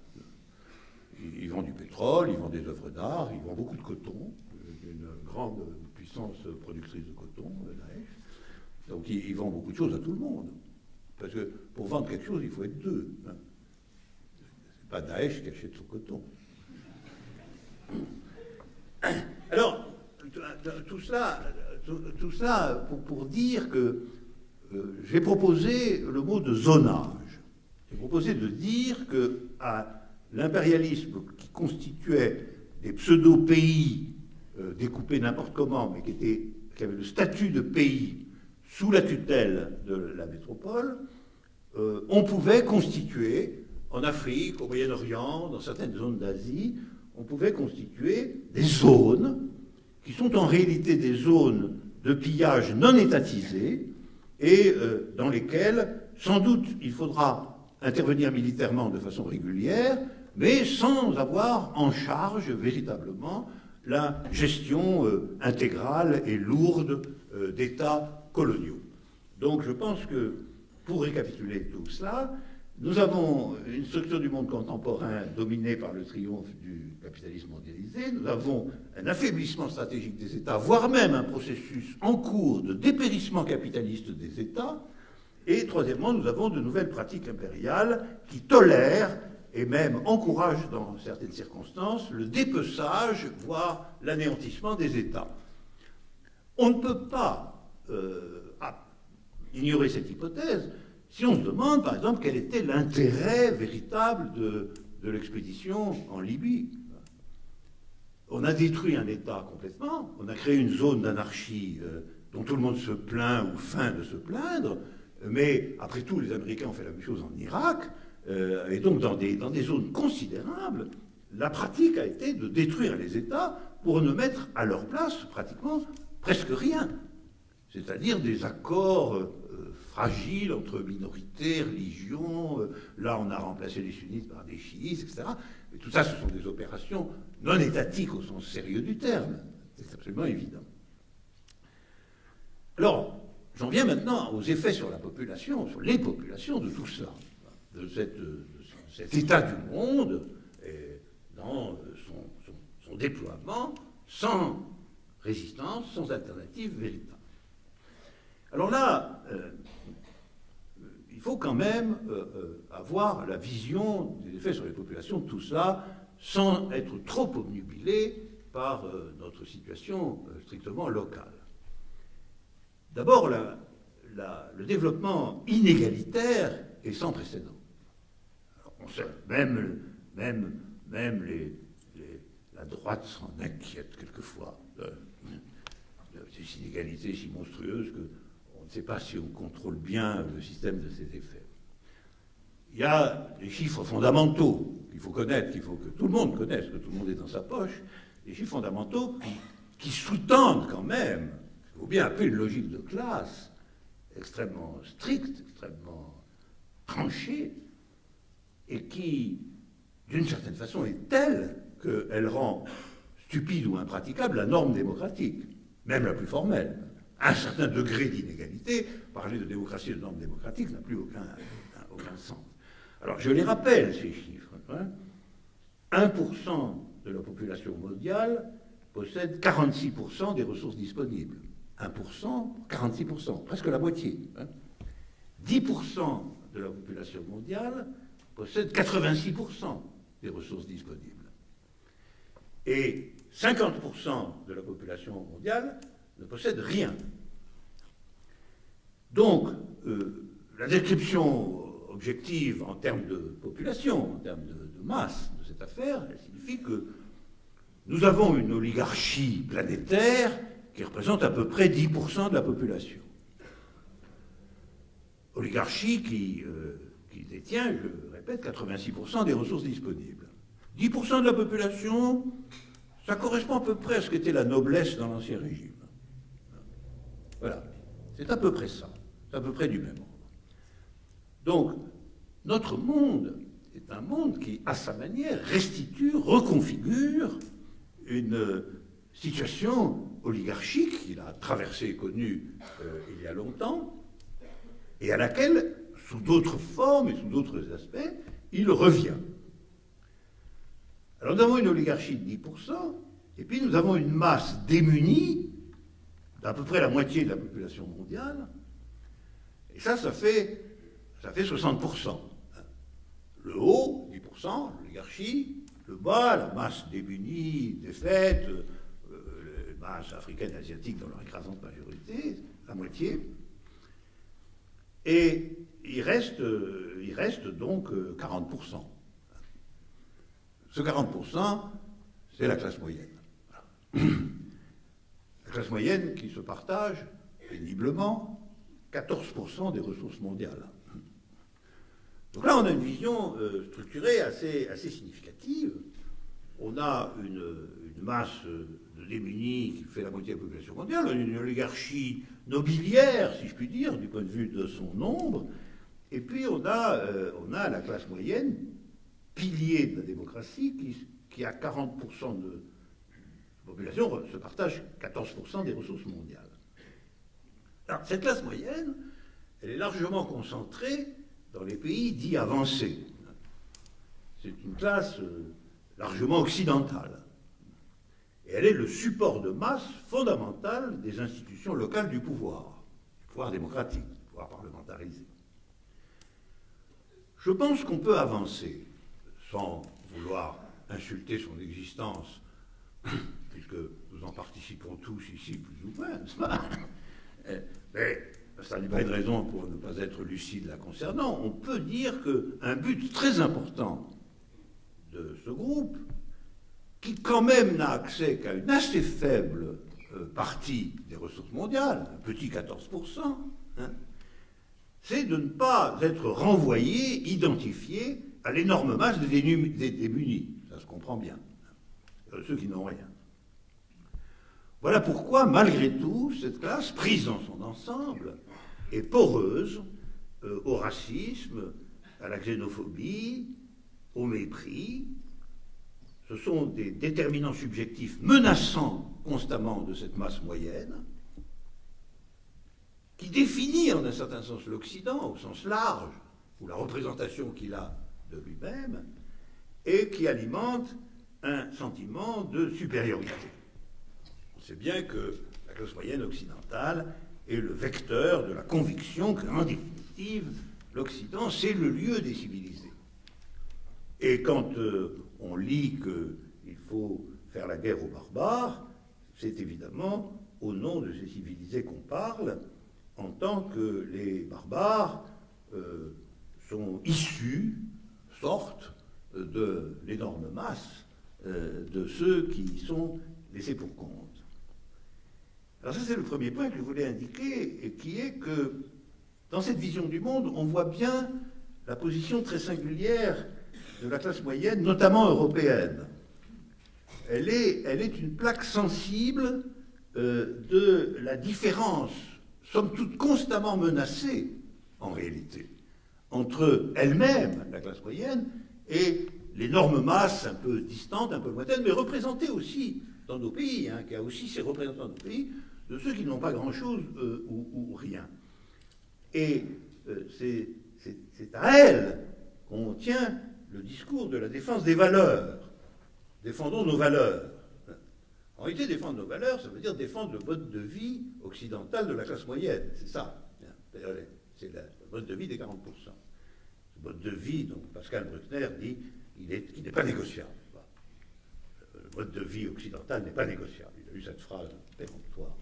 Ils vendent du pétrole, ils vendent des œuvres d'art, ils vendent beaucoup de coton, une grande puissance productrice de coton, Daesh. Donc ils, ils vendent beaucoup de choses à tout le monde. Parce que pour vendre quelque chose, il faut être deux. Hein. C'est pas Daesh qui achète son coton. Alors, tout cela, tout, tout cela pour, pour dire que euh, j'ai proposé le mot de zonage. J'ai proposé de dire que à l'impérialisme qui constituait des pseudo-pays euh, découpés n'importe comment, mais qui, étaient, qui avaient le statut de pays sous la tutelle de la métropole, euh, on pouvait constituer, en Afrique, au Moyen-Orient, dans certaines zones d'Asie, on pouvait constituer des zones qui sont en réalité des zones de pillage non étatisées et euh, dans lesquelles, sans doute, il faudra intervenir militairement de façon régulière, mais sans avoir en charge véritablement la gestion euh, intégrale et lourde euh, d'États coloniaux. Donc je pense que, pour récapituler tout cela, nous avons une structure du monde contemporain dominée par le triomphe du capitalisme mondialisé, nous avons un affaiblissement stratégique des États, voire même un processus en cours de dépérissement capitaliste des États, et troisièmement, nous avons de nouvelles pratiques impériales qui tolèrent et même encouragent dans certaines circonstances le dépeçage, voire l'anéantissement des États. On ne peut pas euh, ignorer cette hypothèse si on se demande, par exemple, quel était l'intérêt véritable de, de l'expédition en Libye. On a détruit un État complètement, on a créé une zone d'anarchie euh, dont tout le monde se plaint ou feint de se plaindre, mais après tout, les Américains ont fait la même chose en Irak, euh, et donc dans des, dans des zones considérables, la pratique a été de détruire les États pour ne mettre à leur place pratiquement presque rien. C'est-à-dire des accords euh, fragiles entre minorités, religions, euh, là on a remplacé les sunnites par des chiites, et cetera. Mais tout ça, ce sont des opérations non étatiques au sens sérieux du terme. C'est absolument évident. Alors, j'en viens maintenant aux effets sur la population, sur les populations de tout cela, de, cette, de cet état du monde, et dans son, son, son déploiement, sans résistance, sans alternative véritable. Alors là, euh, il faut quand même euh, euh, avoir la vision des effets sur les populations de tout cela, sans être trop obnubilé par euh, notre situation euh, strictement locale. D'abord, la, la, le développement inégalitaire est sans précédent. Alors, on sait, même, même, même les, les, la droite s'en inquiète quelquefois de, de ces inégalités si monstrueuses qu'on ne sait pas si on contrôle bien le système de ces effets. il y a des chiffres fondamentaux qu'il faut connaître, qu'il faut que tout le monde connaisse, que tout le monde ait dans sa poche, des chiffres fondamentaux qui, qui sous-tendent quand même, il faut bien appeler une logique de classe, extrêmement stricte, extrêmement tranchée, et qui, d'une certaine façon, est telle qu'elle rend stupide ou impraticable la norme démocratique, même la plus formelle. À un certain degré d'inégalité, parler de démocratie et de norme démocratique n'a plus aucun, aucun sens. Alors, je les rappelle, ces chiffres. Hein. un pour cent de la population mondiale possède quarante-six pour cent des ressources disponibles. un pour cent, quarante-six pour cent, presque la moitié. Hein. dix pour cent de la population mondiale possède quatre-vingt-six pour cent des ressources disponibles. Et cinquante pour cent de la population mondiale ne possède rien. Donc, euh, la description objective en termes de population, en termes de, de masse de cette affaire, elle signifie que nous avons une oligarchie planétaire qui représente à peu près dix pour cent de la population. Oligarchie qui, euh, qui détient, je répète, quatre-vingt-six pour cent des ressources disponibles. dix pour cent de la population, ça correspond à peu près à ce qu'était la noblesse dans l'Ancien Régime. Voilà, c'est à peu près ça, c'est à peu près du même ordre. Donc, notre monde est un monde qui, à sa manière, restitue, reconfigure une situation oligarchique qu'il a traversée et connue euh, il y a longtemps, et à laquelle, sous d'autres formes et sous d'autres aspects, il revient. Alors nous avons une oligarchie de dix pour cent, et puis nous avons une masse démunie d'à peu près la moitié de la population mondiale, et ça, ça fait, ça fait soixante pour cent. Le haut, dix pour cent, l'oligarchie, le bas, la masse démunie, défaite, euh, les masses africaines et asiatiques dans leur écrasante majorité, la moitié. Et il reste, il reste donc quarante pour cent. Ce quarante pour cent, c'est la classe moyenne. La classe moyenne qui se partage péniblement quatorze pour cent des ressources mondiales. Donc là, on a une vision euh, structurée assez, assez significative. On a une, une masse de démunis qui fait la moitié de la population mondiale, une oligarchie nobiliaire, si je puis dire, du point de vue de son nombre, et puis on a, euh, on a la classe moyenne, pilier de la démocratie, qui, qui a quarante pour cent de population, se partage quatorze pour cent des ressources mondiales. Alors, cette classe moyenne, elle est largement concentrée dans les pays dits avancés. C'est une classe euh, largement occidentale. Et elle est le support de masse fondamental des institutions locales du pouvoir, du pouvoir démocratique, du pouvoir parlementarisé. Je pense qu'on peut avancer, sans vouloir insulter son existence, puisque nous en participons tous ici, plus ou moins, n'est-ce pas? Mais ça n'est pas une raison pour ne pas être lucide la concernant. On peut dire qu'un but très important de ce groupe, qui quand même n'a accès qu'à une assez faible euh, partie des ressources mondiales, un petit quatorze pour cent, hein, c'est de ne pas être renvoyé, identifié à l'énorme masse des démunis. Ça se comprend bien. Euh, ceux qui n'ont rien. Voilà pourquoi, malgré tout, cette classe, prise dans son ensemble, est poreuse euh, au racisme, à la xénophobie, au mépris. Ce sont des déterminants subjectifs menaçants constamment de cette masse moyenne, qui définit en un certain sens l'Occident, au sens large, ou la représentation qu'il a de lui-même, et qui alimente un sentiment de supériorité. On sait bien que la classe moyenne occidentale est le vecteur de la conviction qu'en définitive, l'Occident, c'est le lieu des civilisés. Et quand euh, on lit qu'il faut faire la guerre aux barbares, c'est évidemment au nom de ces civilisés qu'on parle, en tant que les barbares euh, sont issus, sortent de l'énorme masse euh, de ceux qui sont laissés pour compte. Alors ça, c'est le premier point que je voulais indiquer, et qui est que dans cette vision du monde, on voit bien la position très singulière de la classe moyenne, notamment européenne. Elle est, elle est une plaque sensible euh, de la différence, somme toute constamment menacée, en réalité, entre elle-même, la classe moyenne, et l'énorme masse un peu distante, un peu lointaine, mais représentée aussi dans nos pays, hein, qui a aussi ses représentants dans nos pays, de ceux qui n'ont pas grand-chose euh, ou, ou rien. Et euh, c'est à elle qu'on tient le discours de la défense des valeurs. Défendons nos valeurs. En réalité, défendre nos valeurs, ça veut dire défendre le mode de vie occidental de la classe moyenne. C'est ça. C'est le mode de vie des quarante pour cent. Ce mode de vie dont Pascal Bruckner dit qu'il n'est pas négociable. Le mode de vie occidental n'est pas négociable. Il a eu cette phrase péremptoire.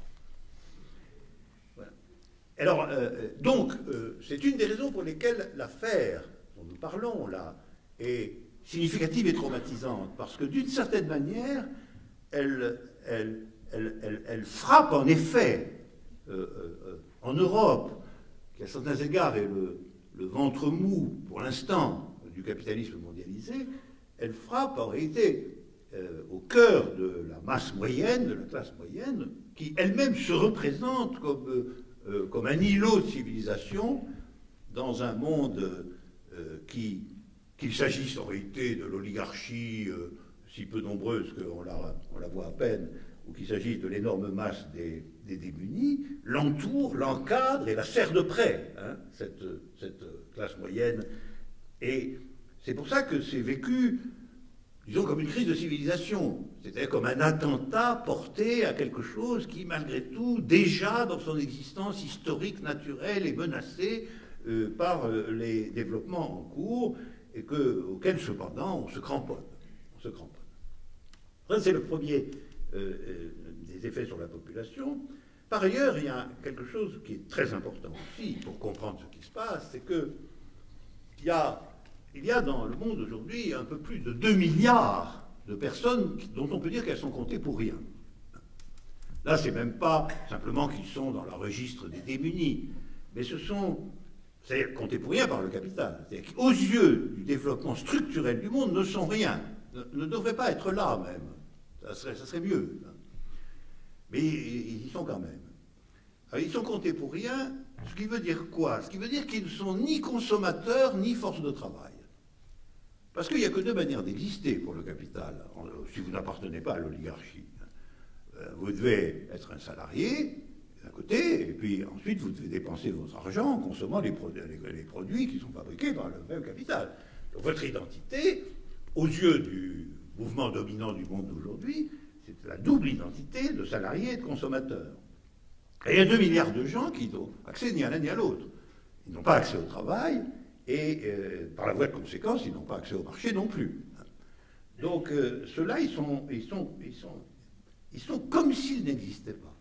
Voilà. Alors, euh, donc, euh, c'est une des raisons pour lesquelles l'affaire dont nous parlons là est significative et traumatisante, parce que d'une certaine manière, elle, elle, elle, elle, elle frappe en effet euh, euh, en Europe, qui à certains égards est le, le ventre mou, pour l'instant, du capitalisme mondialisé, elle frappe en réalité euh, au cœur de la masse moyenne, de la classe moyenne, qui elle-même se représente comme, euh, comme un îlot de civilisation dans un monde euh, qui, qu'il s'agisse en réalité de l'oligarchie euh, si peu nombreuse qu'on la, on la voit à peine, ou qu'il s'agisse de l'énorme masse des, des démunis, l'entoure, l'encadre et la serre de près, hein, cette, cette classe moyenne. Et c'est pour ça que c'est vécu, disons, comme une crise de civilisation, c'est-à-dire comme un attentat porté à quelque chose qui, malgré tout, déjà dans son existence historique, naturelle, est menacé euh, par euh, les développements en cours, et que, auquel, cependant, on se cramponne. On se cramponne. Ça, c'est le premier euh, euh, des effets sur la population. Par ailleurs, il y a quelque chose qui est très important aussi pour comprendre ce qui se passe, c'est que il y a, il y a dans le monde aujourd'hui un peu plus de deux milliards de personnes dont on peut dire qu'elles sont comptées pour rien. Là, c'est même pas simplement qu'ils sont dans le registre des démunis, mais ce sont, c'est comptés pour rien par le capital. C'est-à-dire qu'aux yeux du développement structurel du monde, ne sont rien, ne, ne devraient pas être là même. Ça serait, ça serait mieux. Mais ils y sont quand même. Alors, ils sont comptés pour rien, ce qui veut dire quoi? Ce qui veut dire qu'ils ne sont ni consommateurs, ni force de travail. Parce qu'il n'y a que deux manières d'exister pour le capital, si vous n'appartenez pas à l'oligarchie. Vous devez être un salarié, d'un côté, et puis ensuite vous devez dépenser votre argent en consommant les, pro les, les produits qui sont fabriqués par le même capital. Donc votre identité, aux yeux du mouvement dominant du monde d'aujourd'hui, c'est la double identité de salarié et de consommateur. Et il y a deux milliards de gens qui n'ont accès ni à l'un ni à l'autre. Ils n'ont pas accès au travail, et euh, par la voie de conséquence, ils n'ont pas accès au marché non plus. Donc euh, ceux-là, ils sont, ils, sont, ils, sont, ils sont comme s'ils n'existaient pas.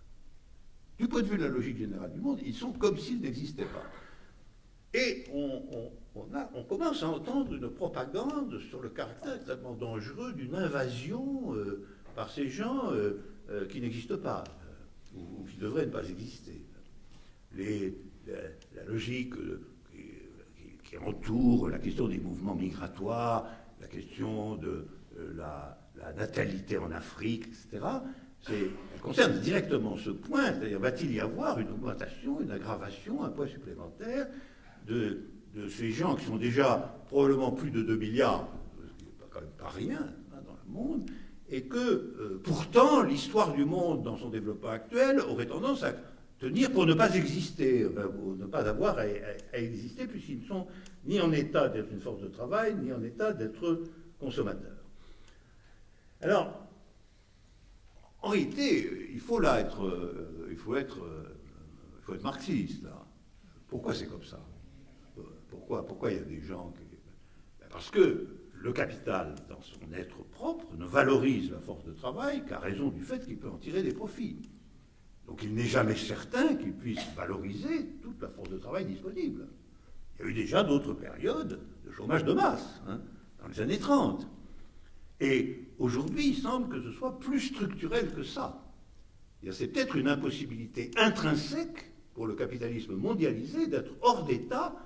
Du point de vue de la logique générale du monde, ils sont comme s'ils n'existaient pas. Et on, on, on, a, on commence à entendre une propagande sur le caractère extrêmement dangereux d'une invasion euh, par ces gens euh, euh, qui n'existent pas, euh, ou, ou qui devraient ne pas exister. Les, la, la logique euh, qui, qui, qui entoure la question des mouvements migratoires, la question de euh, la, la natalité en Afrique, et cetera, elle concerne directement ce point, c'est-à-dire va-t-il y avoir une augmentation, une aggravation, un poids supplémentaire de, de ces gens qui sont déjà probablement plus de deux milliards, ce qui n'est quand même pas rien hein, dans le monde, et que euh, pourtant l'histoire du monde dans son développement actuel aurait tendance à tenir pour ne pas exister, enfin, pour ne pas avoir à, à, à exister, puisqu'ils ne sont ni en état d'être une force de travail, ni en état d'être consommateurs. Alors, en réalité, il faut là être, euh, il faut être, euh, il faut être marxiste. Là. Pourquoi c'est comme ça? Pourquoi, pourquoi il y a des gens qui... Parce que le capital, dans son être propre, ne valorise la force de travail qu'à raison du fait qu'il peut en tirer des profits. Donc il n'est jamais certain qu'il puisse valoriser toute la force de travail disponible. Il y a eu déjà d'autres périodes de chômage de masse, hein, dans les années trente. Et aujourd'hui, il semble que ce soit plus structurel que ça. C'est peut-être une impossibilité intrinsèque pour le capitalisme mondialisé d'être hors d'état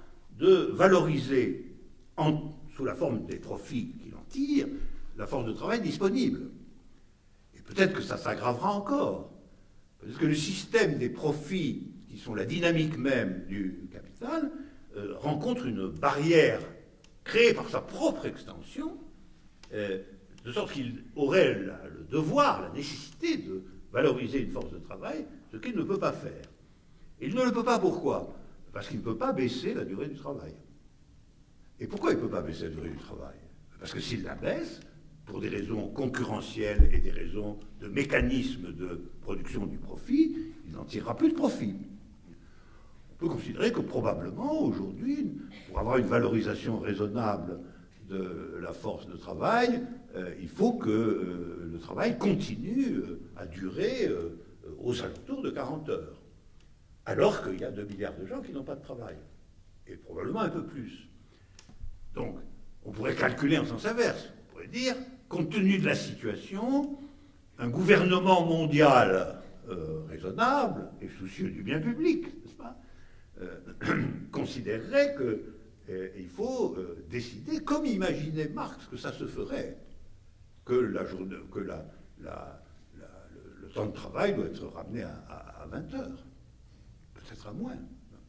de valoriser, en, sous la forme des profits qu'il en tire, la force de travail disponible. Et peut-être que ça s'aggravera encore. Parce que le système des profits, qui sont la dynamique même du capital, euh, rencontre une barrière créée par sa propre extension, euh, de sorte qu'il aurait la, le devoir, la nécessité de valoriser une force de travail, ce qu'il ne peut pas faire. Et il ne le peut pas pourquoi? Parce qu'il ne peut pas baisser la durée du travail. Et pourquoi il ne peut pas baisser la durée du travail? Parce que s'il la baisse, pour des raisons concurrentielles et des raisons de mécanisme de production du profit, il n'en tirera plus de profit. On peut considérer que probablement, aujourd'hui, pour avoir une valorisation raisonnable de la force de travail, euh, il faut que euh, le travail continue euh, à durer euh, aux alentours de quarante heures. Alors qu'il y a deux milliards de gens qui n'ont pas de travail. Et probablement un peu plus. Donc, on pourrait calculer en sens inverse. On pourrait dire, compte tenu de la situation, un gouvernement mondial euh, raisonnable et soucieux du bien public, n'est-ce pas, euh, considérerait qu'il euh, faut euh, décider, comme imaginait Marx que ça se ferait, que, la journée, que la, la, la, le, le temps de travail doit être ramené à, à, à vingt heures, peut-être à moins.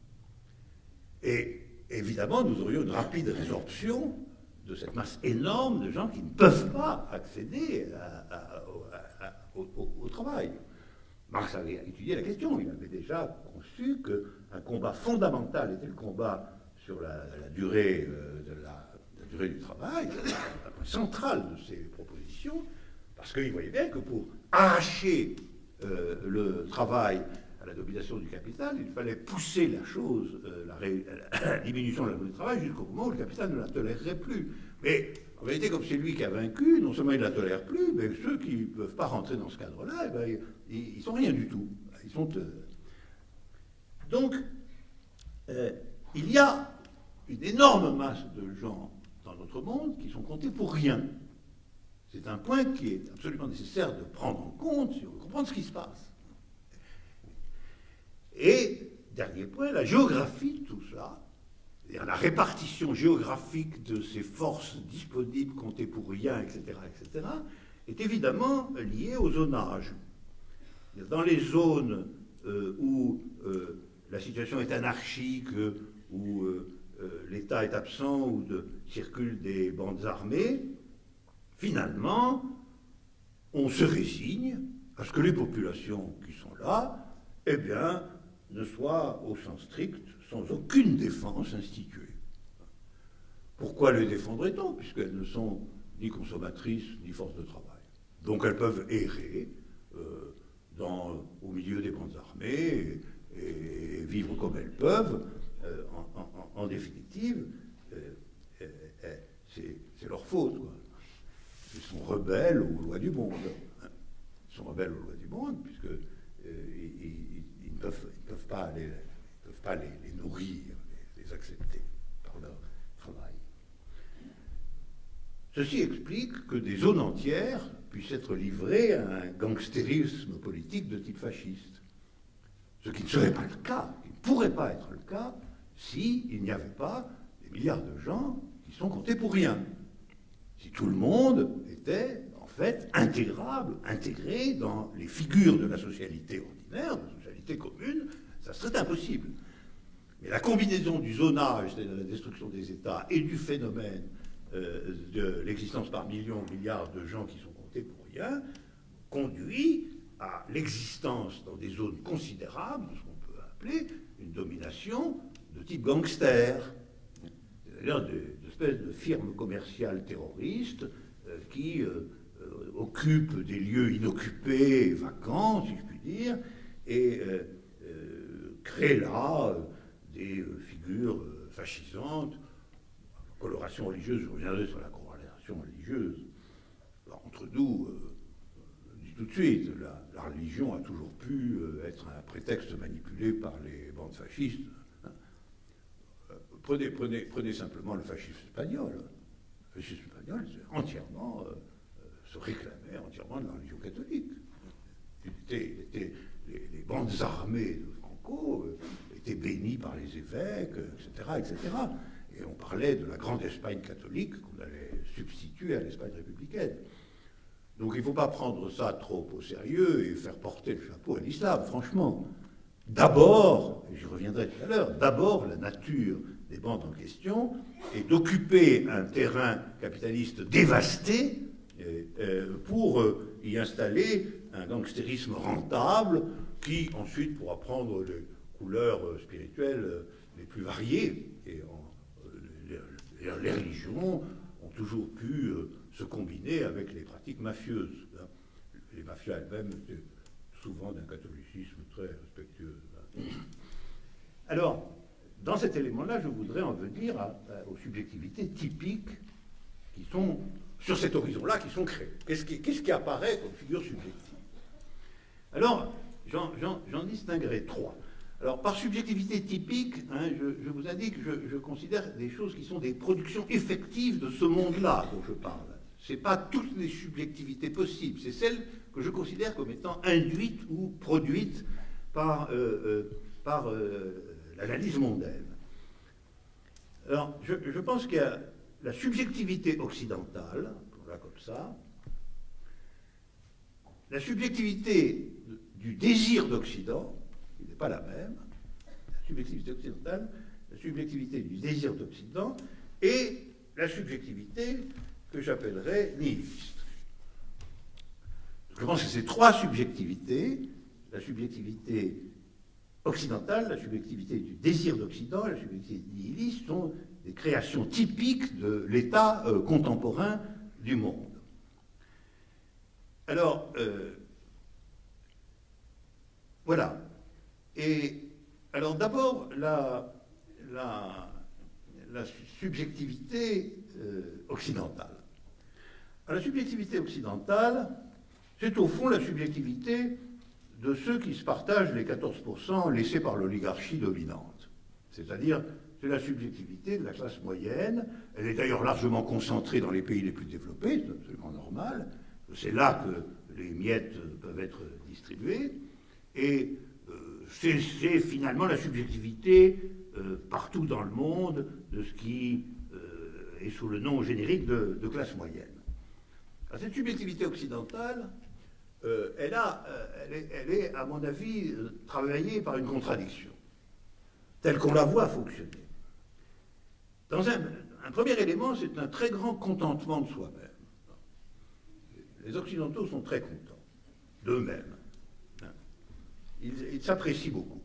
Et évidemment, nous aurions une rapide résorption de cette masse énorme de gens qui ne peuvent pas accéder à, à, à, à, au, au, au travail. Marx avait étudié la question, il avait déjà conçu qu'un combat fondamental était le combat sur la, la, durée, euh, de la, la durée du travail, un point central de ses propositions, parce qu'il voyait bien que pour arracher euh, le travail à la domination du capital, il fallait pousser la chose, euh, la, ré, la diminution de la durée du travail, jusqu'au moment où le capital ne la tolérerait plus. Mais en vérité, comme c'est lui qui a vaincu, non seulement il ne la tolère plus, mais ceux qui ne peuvent pas rentrer dans ce cadre-là, eh ben, ils ne sont rien du tout. Ils sont, euh... Donc, euh, il y a une énorme masse de gens dans notre monde qui sont comptés pour rien. C'est un point qui est absolument nécessaire de prendre en compte si on veut comprendre ce qui se passe. Et, dernier point, la géographie de tout cela, c'est-à-dire la répartition géographique de ces forces disponibles, comptées pour rien, et cetera, et cetera, est évidemment liée au zonage. Dans les zones euh, où euh, la situation est anarchique, où euh, euh, l'État est absent, où de, circulent des bandes armées, finalement, on se résigne à ce que les populations qui sont là, eh bien, ne soient, au sens strict, sans aucune défense instituée. Pourquoi les défendrait-on, puisqu'elles ne sont ni consommatrices, ni force de travail? Donc elles peuvent errer euh, dans, au milieu des bandes armées et, et, et vivre comme elles peuvent. Euh, en, en, en définitive, euh, euh, euh, c'est leur faute, quoi. Ils sont rebelles aux lois du monde. Ils sont rebelles aux lois du monde, puisque euh, ils, ils, ils ne peuvent, ils peuvent pas, les, ils peuvent pas les, les nourrir, les, les accepter par leur travail. Ceci explique que des zones entières puissent être livrées à un gangstérisme politique de type fasciste. Ce qui ne serait pas le cas, qui ne pourrait pas être le cas, s'il n'y avait pas des milliards de gens qui sont comptés pour rien. Si tout le monde était, en fait, intégrable, intégré dans les figures de la socialité ordinaire, de la socialité commune, ça serait impossible. Mais la combinaison du zonage, c'est-à-dire de la destruction des États, et du phénomène euh, de l'existence par millions, milliards de gens qui sont comptés pour rien, conduit à l'existence dans des zones considérables de ce qu'on peut appeler une domination de type gangster, c'est-à-dire d'espèces de firmes commerciales terroristes euh, qui euh, euh, occupent des lieux inoccupés, vacants, si je puis dire, et euh, euh, créent là euh, des euh, figures euh, fascisantes. Coloration religieuse, je reviendrai sur la coloration religieuse. Alors, entre nous, euh, je dis tout de suite, la, la religion a toujours pu euh, être un prétexte manipulé par les bandes fascistes. Prenez, prenez, prenez simplement le fascisme espagnol. Le fascisme espagnol entièrement, euh, se réclamait entièrement de la religion catholique. Il était, il était, les, les bandes armées de Franco euh, étaient béni par les évêques, et cetera, et cetera. Et on parlait de la grande Espagne catholique qu'on allait substituer à l'Espagne républicaine. Donc il ne faut pas prendre ça trop au sérieux et faire porter le chapeau à l'islam, franchement. D'abord, et j'y reviendrai tout à l'heure, d'abord la nature des bandes en question est d'occuper un terrain capitaliste dévasté et, euh, pour euh, y installer un gangstérisme rentable qui ensuite pourra prendre les couleurs euh, spirituelles euh, les plus variées. Et en, euh, les, les religions ont toujours pu euh, se combiner avec les pratiques mafieuses. Hein. Les mafias elles-mêmes étaient souvent d'un catholicisme très respectueux. Hein. Alors, dans cet élément-là, je voudrais en venir à, à, aux subjectivités typiques qui sont, sur cet horizon-là, qui sont créées. Qu'est-ce qui, qu'est-ce qui apparaît comme figure subjective? Alors, j'en distinguerai trois. Alors, par subjectivité typique, hein, je, je vous indique, je, je considère des choses qui sont des productions effectives de ce monde-là dont je parle. Ce n'est pas toutes les subjectivités possibles, c'est celles que je considère comme étant induites ou produites par, euh, euh, par euh, l'analyse mondaine. Alors, je, je pense qu'il y a la subjectivité occidentale, là comme ça, la subjectivité du désir d'Occident, qui n'est pas la même, la subjectivité occidentale, la subjectivité du désir d'Occident, et la subjectivité que j'appellerais nihiliste. Je pense que ces trois subjectivités, la subjectivité occidentale, la subjectivité du désir d'Occident, la subjectivité nihiliste, sont des créations typiques de l'état euh, contemporain du monde. Alors, euh, voilà. Et alors d'abord, la, la, la subjectivité euh, occidentale. Alors, la subjectivité occidentale, c'est au fond la subjectivité de ceux qui se partagent les quatorze pour cent laissés par l'oligarchie dominante. C'est-à-dire, c'est la subjectivité de la classe moyenne. Elle est d'ailleurs largement concentrée dans les pays les plus développés, c'est absolument normal. C'est là que les miettes peuvent être distribuées. Et euh, c'est finalement la subjectivité euh, partout dans le monde de ce qui euh, est sous le nom générique de, de classe moyenne. Alors, cette subjectivité occidentale, euh, elle, a, euh, elle, est, elle est, à mon avis, euh, travaillée par une contradiction, telle qu'on la voit fonctionner. Dans un, un premier élément, c'est un très grand contentement de soi-même. Les Occidentaux sont très contents d'eux-mêmes. Ils, ils s'apprécient beaucoup.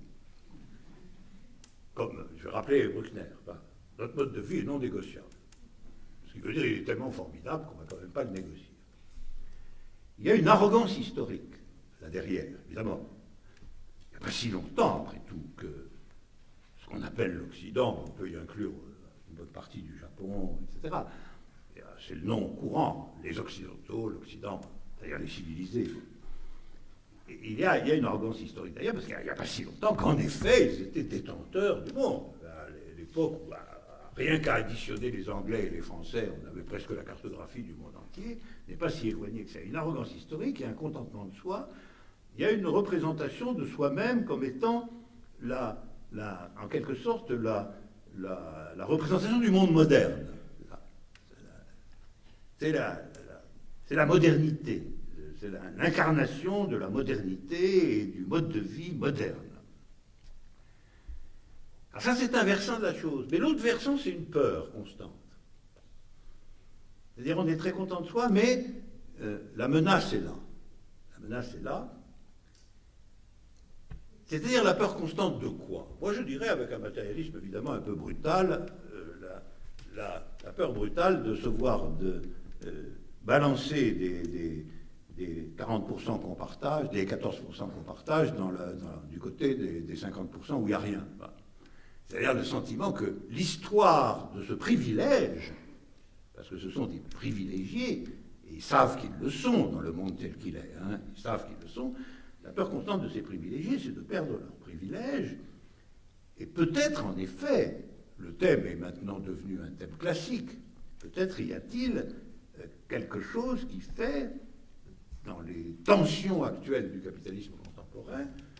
Comme, je vais rappeler Bruckner, ben, notre mode de vie est non négociable. Ce qui veut dire qu'il est tellement formidable qu'on ne va quand même pas le négocier. Il y a une arrogance historique là derrière, évidemment. Il n'y a pas si longtemps, après tout, que ce qu'on appelle l'Occident, on peut y inclure une bonne partie du Japon, et cetera. C'est le nom courant, les Occidentaux, l'Occident, c'est-à-dire les civilisés. Il y, a, il y a une arrogance historique d'ailleurs, parce qu'il n'y a, a pas si longtemps qu'en effet, ils étaient détenteurs du monde. À l'époque où, rien qu'à additionner les Anglais et les Français, on avait presque la cartographie du monde entier, n'est pas si éloigné que ça. Une arrogance historique et un contentement de soi. Il y a une représentation de soi-même comme étant, la, la, en quelque sorte, la, la, la représentation du monde moderne. C'est la, la, c'est la modernité. C'est l'incarnation de la modernité et du mode de vie moderne. Alors ça, c'est un versant de la chose. Mais l'autre versant, c'est une peur constante. C'est-à-dire, on est très content de soi, mais euh, la menace est là. La menace est là. C'est-à-dire la peur constante de quoi? Moi, je dirais, avec un matérialisme évidemment un peu brutal, euh, la, la, la peur brutale de se voir de, euh, balancer des... des des quarante pour cent qu'on partage, des quatorze pour cent qu'on partage, dans la, dans, du côté des, des cinquante pour cent où il n'y a rien. C'est-à-dire le sentiment que l'histoire de ce privilège, parce que ce sont des privilégiés, et ils savent qu'ils le sont dans le monde tel qu'il est, hein, ils savent qu'ils le sont, la peur constante de ces privilégiés, c'est de perdre leurs privilèges, et peut-être en effet, le thème est maintenant devenu un thème classique, peut-être y a-t-il quelque chose qui fait, dans les tensions actuelles du capitalisme contemporain,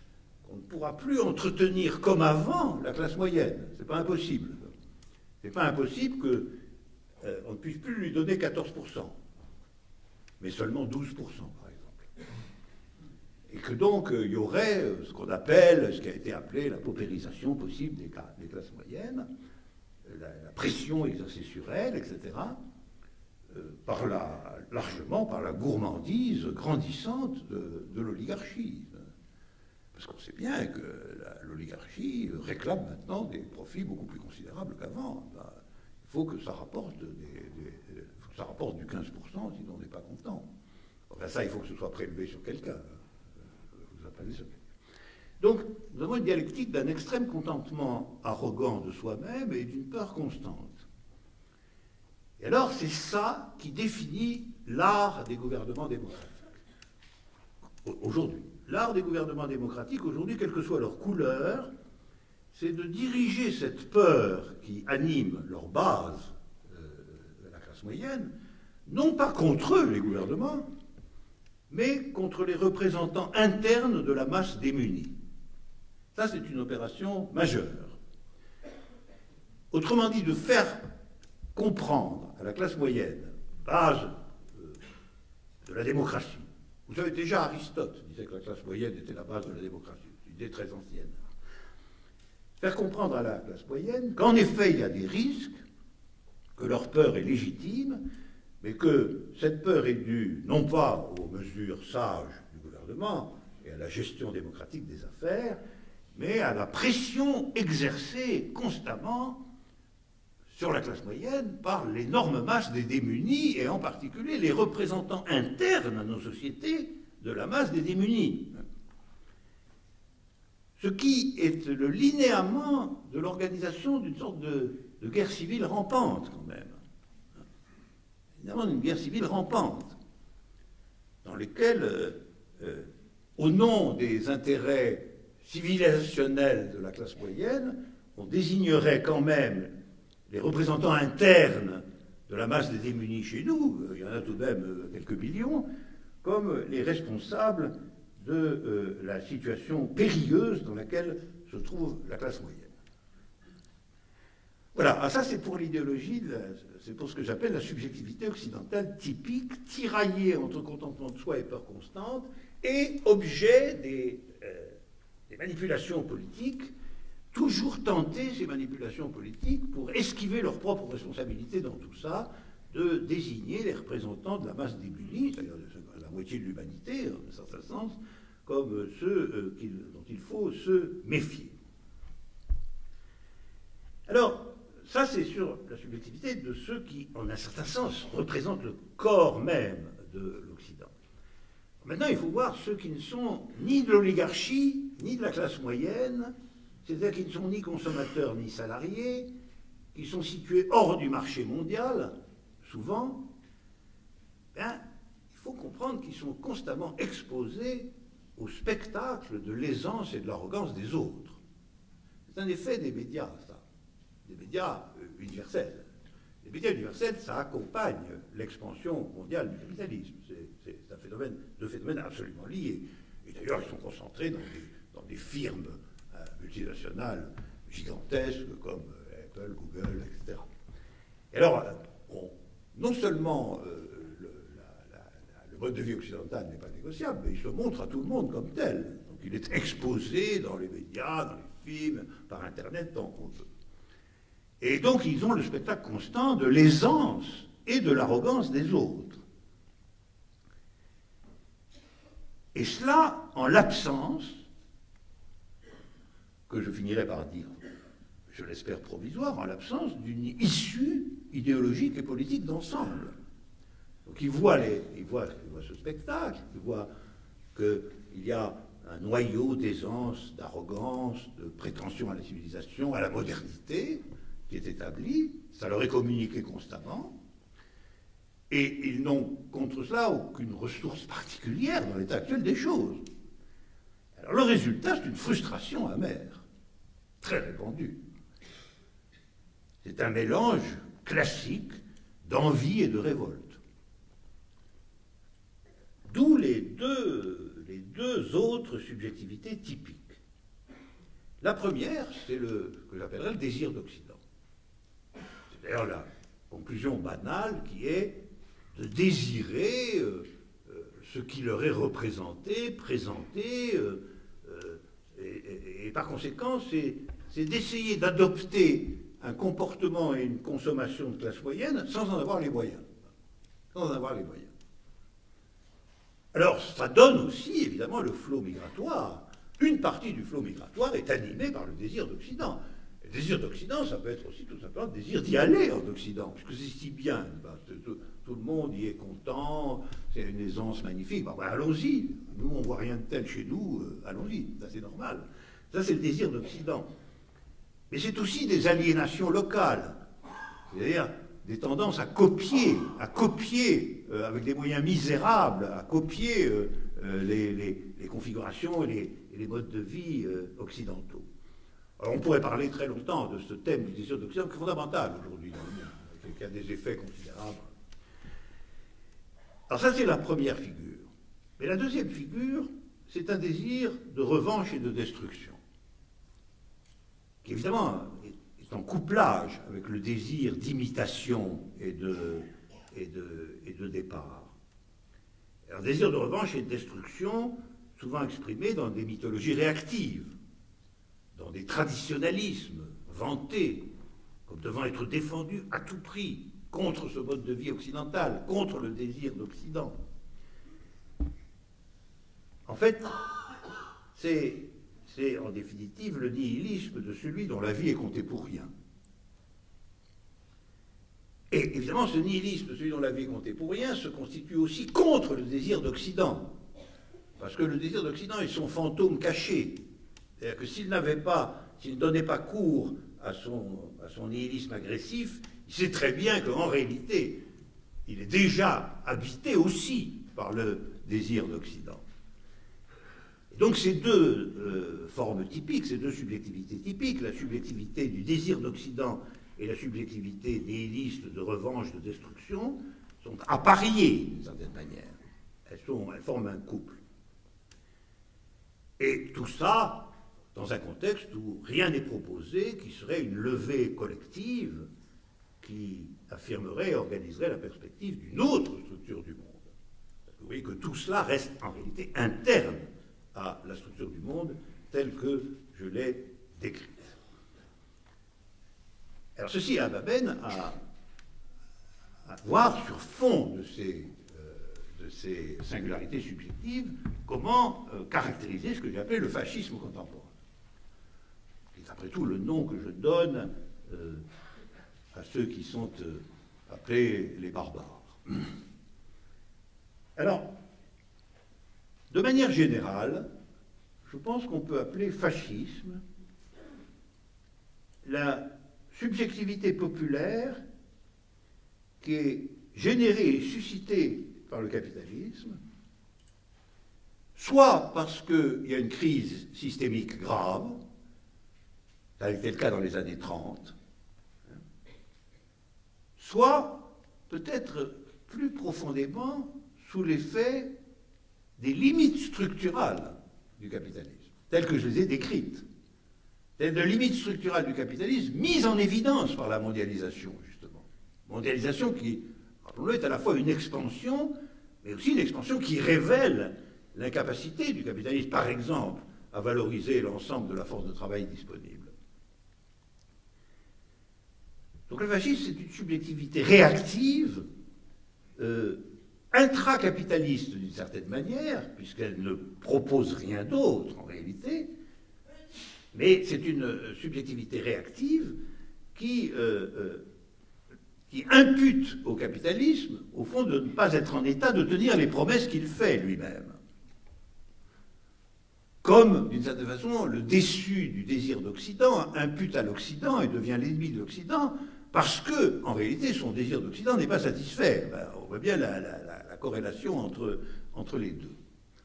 qu'on ne pourra plus entretenir comme avant la classe moyenne. C'est pas impossible. C'est pas impossible qu'on euh, ne puisse plus lui donner quatorze pour cent, mais seulement douze pour cent, par exemple. Et que donc il euh, y aurait euh, ce qu'on appelle, ce qui a été appelé la paupérisation possible des, des classes moyennes, la, la pression exercée sur elles, et cetera, euh, par la, largement par la gourmandise grandissante de, de l'oligarchie. Parce qu'on sait bien que l'oligarchie réclame maintenant des profits beaucoup plus considérables qu'avant. Ben, il faut que ça rapporte, des, des, faut que ça rapporte du quinze pour cent, sinon on n'est pas content. Enfin, ça, il faut que ce soit prélevé sur quelqu'un. Vous appelez sur quelqu'un. Donc, nous avons une dialectique d'un extrême contentement arrogant de soi-même et d'une peur constante. Et alors, c'est ça qui définit l'art des gouvernements démocratiques. Aujourd'hui. L'art des gouvernements démocratiques, aujourd'hui, quelle que soit leur couleur, c'est de diriger cette peur qui anime leur base, euh, la classe moyenne, non pas contre eux, les gouvernements, mais contre les représentants internes de la masse démunie. Ça, c'est une opération majeure. Autrement dit, de faire comprendre à la classe moyenne, base euh, de la démocratie. Vous savez, déjà Aristote disait que la classe moyenne était la base de la démocratie. C'est une idée très ancienne. Faire comprendre à la classe moyenne qu'en effet, il y a des risques, que leur peur est légitime, mais que cette peur est due non pas aux mesures sages du gouvernement et à la gestion démocratique des affaires, mais à la pression exercée constamment sur la classe moyenne par l'énorme masse des démunis, et en particulier les représentants internes à nos sociétés de la masse des démunis. Ce qui est le linéament de l'organisation d'une sorte de, de guerre civile rampante, quand même. Évidemment, d'une guerre civile rampante, dans lesquelles, euh, euh, au nom des intérêts civilisationnels de la classe moyenne, on désignerait quand même les représentants internes de la masse des démunis chez nous, il y en a tout de même quelques millions, comme les responsables de euh, la situation périlleuse dans laquelle se trouve la classe moyenne. Voilà, ah, ça c'est pour l'idéologie, c'est pour ce que j'appelle la subjectivité occidentale typique, tiraillée entre contentement de soi et peur constante, et objet des, euh, des manipulations politiques, toujours tenter ces manipulations politiques pour esquiver leurs propres responsabilités dans tout ça, de désigner les représentants de la masse démunie, c'est-à-dire la moitié de l'humanité, en un certain sens, comme ceux euh, qui, dont il faut se méfier. Alors, ça c'est sur la subjectivité de ceux qui, en un certain sens, représentent le corps même de l'Occident. Maintenant, il faut voir ceux qui ne sont ni de l'oligarchie, ni de la classe moyenne, c'est-à-dire qui ne sont ni consommateurs ni salariés, qui sont situés hors du marché mondial, souvent, ben, il faut comprendre qu'ils sont constamment exposés au spectacle de l'aisance et de l'arrogance des autres. C'est un effet des médias, ça, des médias euh, universels. Les médias universels, ça accompagne l'expansion mondiale du capitalisme. C'est un phénomène, deux phénomènes absolument liés. Et d'ailleurs, ils sont concentrés dans des, dans des firmes euh, multinationales gigantesques comme euh, Apple, Google, et cetera. Et alors, on, non seulement euh, le, la, la, la, le mode de vie occidental n'est pas négociable, mais il se montre à tout le monde comme tel. Donc il est exposé dans les médias, dans les films, par Internet, tant qu'on veut. Et donc ils ont le spectacle constant de l'aisance et de l'arrogance des autres. Et cela en l'absence, que je finirai par dire, je l'espère provisoire, en l'absence d'une issue idéologique et politique d'ensemble. Donc ils voient, les, ils, voient, ils voient ce spectacle, ils voient qu'il y a un noyau d'aisance, d'arrogance, de prétention à la civilisation, à la modernité, qui est établi, ça leur est communiqué constamment, et ils n'ont contre cela aucune ressource particulière dans l'état actuel des choses. Alors le résultat, c'est une frustration amère, très répandue. C'est un mélange classique d'envie et de révolte. D'où les deux, les deux autres subjectivités typiques. La première, c'est le ce que j'appellerais le désir d'Occident. C'est d'ailleurs la conclusion banale qui est de désirer euh, euh, ce qui leur est représenté, présenté, euh, euh, et, et, et par conséquent, c'est d'essayer d'adopter un comportement et une consommation de classe moyenne sans en avoir les moyens. Sans en avoir les moyens. Alors, ça donne aussi, évidemment, le flot migratoire. Une partie du flot migratoire est animée par le désir d'Occident. Le désir d'Occident, ça peut être aussi tout simplement le désir d'y aller en Occident, puisque c'est si bien. Ben, tout, tout le monde y est content, c'est une aisance magnifique. Ben, ben, allons-y. Nous, on ne voit rien de tel chez nous, euh, allons-y, ça c'est normal. Ça, c'est le désir d'Occident. Mais c'est aussi des aliénations locales, c'est-à-dire des tendances à copier, à copier euh, avec des moyens misérables, à copier euh, euh, les, les, les configurations et les, et les modes de vie euh, occidentaux. Alors on pourrait parler très longtemps de ce thème du désir d'Occident qui est fondamental aujourd'hui dans le monde, qui a des effets considérables. Alors ça c'est la première figure. Mais la deuxième figure, c'est un désir de revanche et de destruction, qui évidemment est en couplage avec le désir d'imitation et de, et, de, et de départ. Un désir de revanche et de destruction, souvent exprimé dans des mythologies réactives, dans des traditionnalismes vantés, comme devant être défendus à tout prix contre ce mode de vie occidental, contre le désir d'Occident. En fait, c'est... c'est en définitive le nihilisme de celui dont la vie est comptée pour rien. Et évidemment, ce nihilisme de celui dont la vie est comptée pour rien se constitue aussi contre le désir d'Occident. Parce que le désir d'Occident est son fantôme caché. C'est-à-dire que s'il n'avait pas, s'il ne donnait pas cours à son, à son nihilisme agressif, il sait très bien qu'en réalité, il est déjà habité aussi par le désir d'Occident. Donc ces deux euh, formes typiques, ces deux subjectivités typiques, la subjectivité du désir d'Occident et la subjectivité nihiliste de revanche, de destruction, sont appariées d'une certaine manière. Elles, sont, elles forment un couple. Et tout ça dans un contexte où rien n'est proposé, qui serait une levée collective qui affirmerait et organiserait la perspective d'une autre structure du monde. Vous voyez que tout cela reste en réalité interne à la structure du monde telle que je l'ai décrite. Alors ceci m'amène à, à voir sur fond de ces, euh, de ces singularités subjectives comment euh, caractériser ce que j'appelle le fascisme contemporain. C'est après tout le nom que je donne euh, à ceux qui sont euh, appelés les barbares. Alors, de manière générale, je pense qu'on peut appeler fascisme la subjectivité populaire qui est générée et suscitée par le capitalisme, soit parce qu'il y a une crise systémique grave, ça a été le cas dans les années trente, soit peut-être plus profondément sous l'effet des limites structurales du capitalisme, telles que je les ai décrites. C'est de limites structurales du capitalisme mises en évidence par la mondialisation, justement. Mondialisation qui, rappelons-le, est à la fois une expansion, mais aussi une expansion qui révèle l'incapacité du capitalisme, par exemple, à valoriser l'ensemble de la force de travail disponible. Donc le fascisme, c'est une subjectivité réactive, euh, intracapitaliste d'une certaine manière, puisqu'elle ne propose rien d'autre en réalité, mais c'est une subjectivité réactive qui, euh, euh, qui impute au capitalisme, au fond, de ne pas être en état de tenir les promesses qu'il fait lui-même. Comme, d'une certaine façon, le déçu du désir d'Occident impute à l'Occident et devient l'ennemi de l'Occident, parce que, en réalité, son désir d'Occident n'est pas satisfait. Ben, on voit bien la, la, la, la corrélation entre, entre les deux.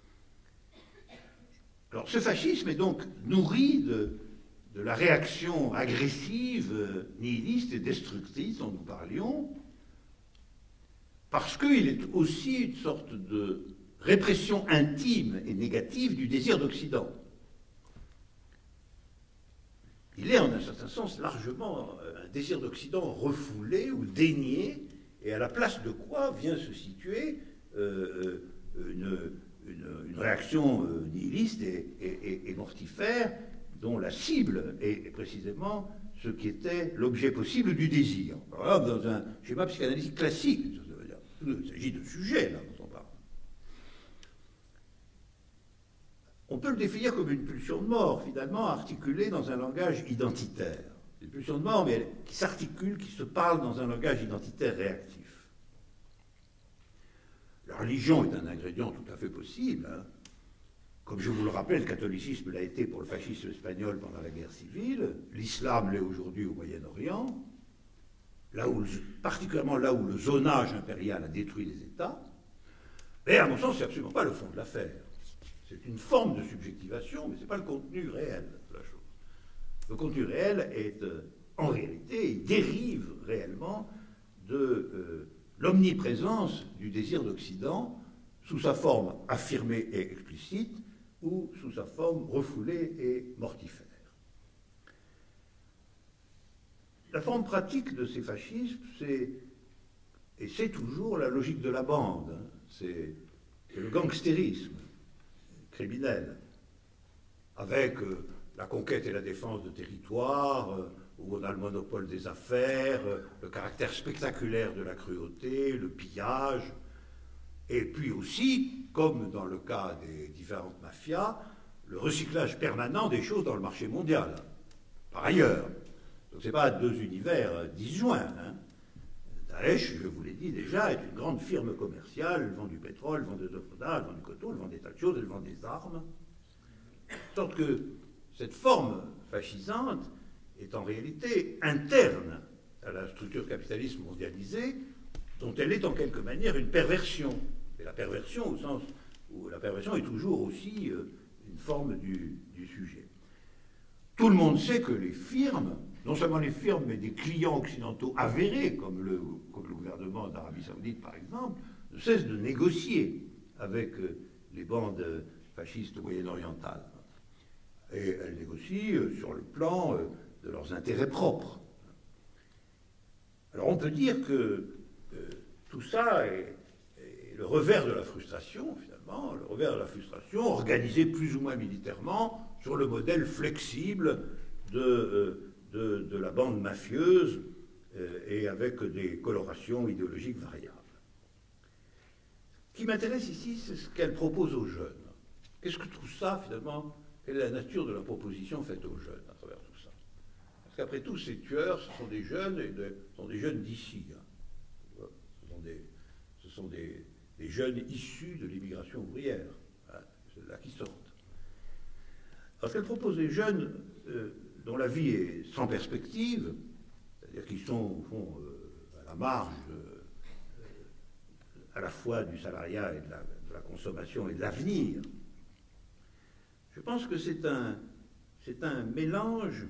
Alors, ce fascisme est donc nourri de, de la réaction agressive, nihiliste et destructrice dont nous parlions, parce qu'il est aussi une sorte de répression intime et négative du désir d'Occident. il est en un certain sens largement un désir d'Occident refoulé ou dénié, et à la place de quoi vient se situer euh, une, une, une réaction euh, nihiliste et, et, et mortifère, dont la cible est, est précisément ce qui était l'objet possible du désir. Alors là, dans un schéma psychanalytique classique, il s'agit de sujets, là, dont on parle. On peut le définir comme une pulsion de mort, finalement, articulée dans un langage identitaire. Une pulsion de mort, mais qui s'articule, qui se parle dans un langage identitaire réactif. La religion est un ingrédient tout à fait possible. Hein. Comme je vous le rappelle, le catholicisme l'a été pour le fascisme espagnol pendant la guerre civile, l'islam l'est aujourd'hui au Moyen-Orient, là où, particulièrement là où le zonage impérial a détruit les États. Mais à mon sens, c'est absolument pas le fond de l'affaire. C'est une forme de subjectivation, mais ce n'est pas le contenu réel de la chose. Le contenu réel est, euh, en réalité, il dérive réellement de euh, l'omniprésence du désir d'Occident sous sa forme affirmée et explicite ou sous sa forme refoulée et mortifère. La forme pratique de ces fascismes, c'est, et c'est toujours la logique de la bande, hein, c'est le gangstérisme criminel, avec euh, la conquête et la défense de territoires, euh, où on a le monopole des affaires, euh, le caractère spectaculaire de la cruauté, le pillage, et puis aussi, comme dans le cas des différentes mafias, le recyclage permanent des choses dans le marché mondial, par ailleurs. Donc ce n'est pas deux univers disjoints. Hein. Daesh, je vous l'ai dit déjà, est une grande firme commerciale, elle vend du pétrole, elle vend des œuvres d'art, elle vend du coton, elle vend des tas de choses, elle vend des armes. De sorte que cette forme fascisante est en réalité interne à la structure capitaliste mondialisée, dont elle est en quelque manière une perversion. Et la perversion au sens où la perversion est toujours aussi euh, une forme du, du sujet. Tout le monde sait que les firmes, non seulement les firmes, mais des clients occidentaux avérés, comme le, comme le gouvernement d'Arabie Saoudite par exemple, ne cessent de négocier avec euh, les bandes fascistes moyen-orientales. Et elles négocient euh, sur le plan euh, de leurs intérêts propres. Alors on peut dire que euh, tout ça est, est le revers de la frustration, finalement, le revers de la frustration organisée plus ou moins militairement sur le modèle flexible de, euh, de, de la bande mafieuse euh, et avec des colorations idéologiques variables. Ce qui m'intéresse ici, c'est ce qu'elle propose aux jeunes. Qu'est-ce que tout ça, finalement, quelle est la nature de la proposition faite aux jeunes à travers tout ça? Parce qu'après tout, ces tueurs, ce sont des jeunes, et de, ce sont des jeunes d'ici. Hein. Ce sont, des, ce sont des, des jeunes issus de l'immigration ouvrière, hein, c'est là qui sortent. Parce qu'elle propose des jeunes euh, dont la vie est sans perspective, c'est-à-dire qui sont, au fond, euh, à la marge euh, à la fois du salariat et de la, de la consommation et de l'avenir. Je pense que c'est un, c'est un mélange,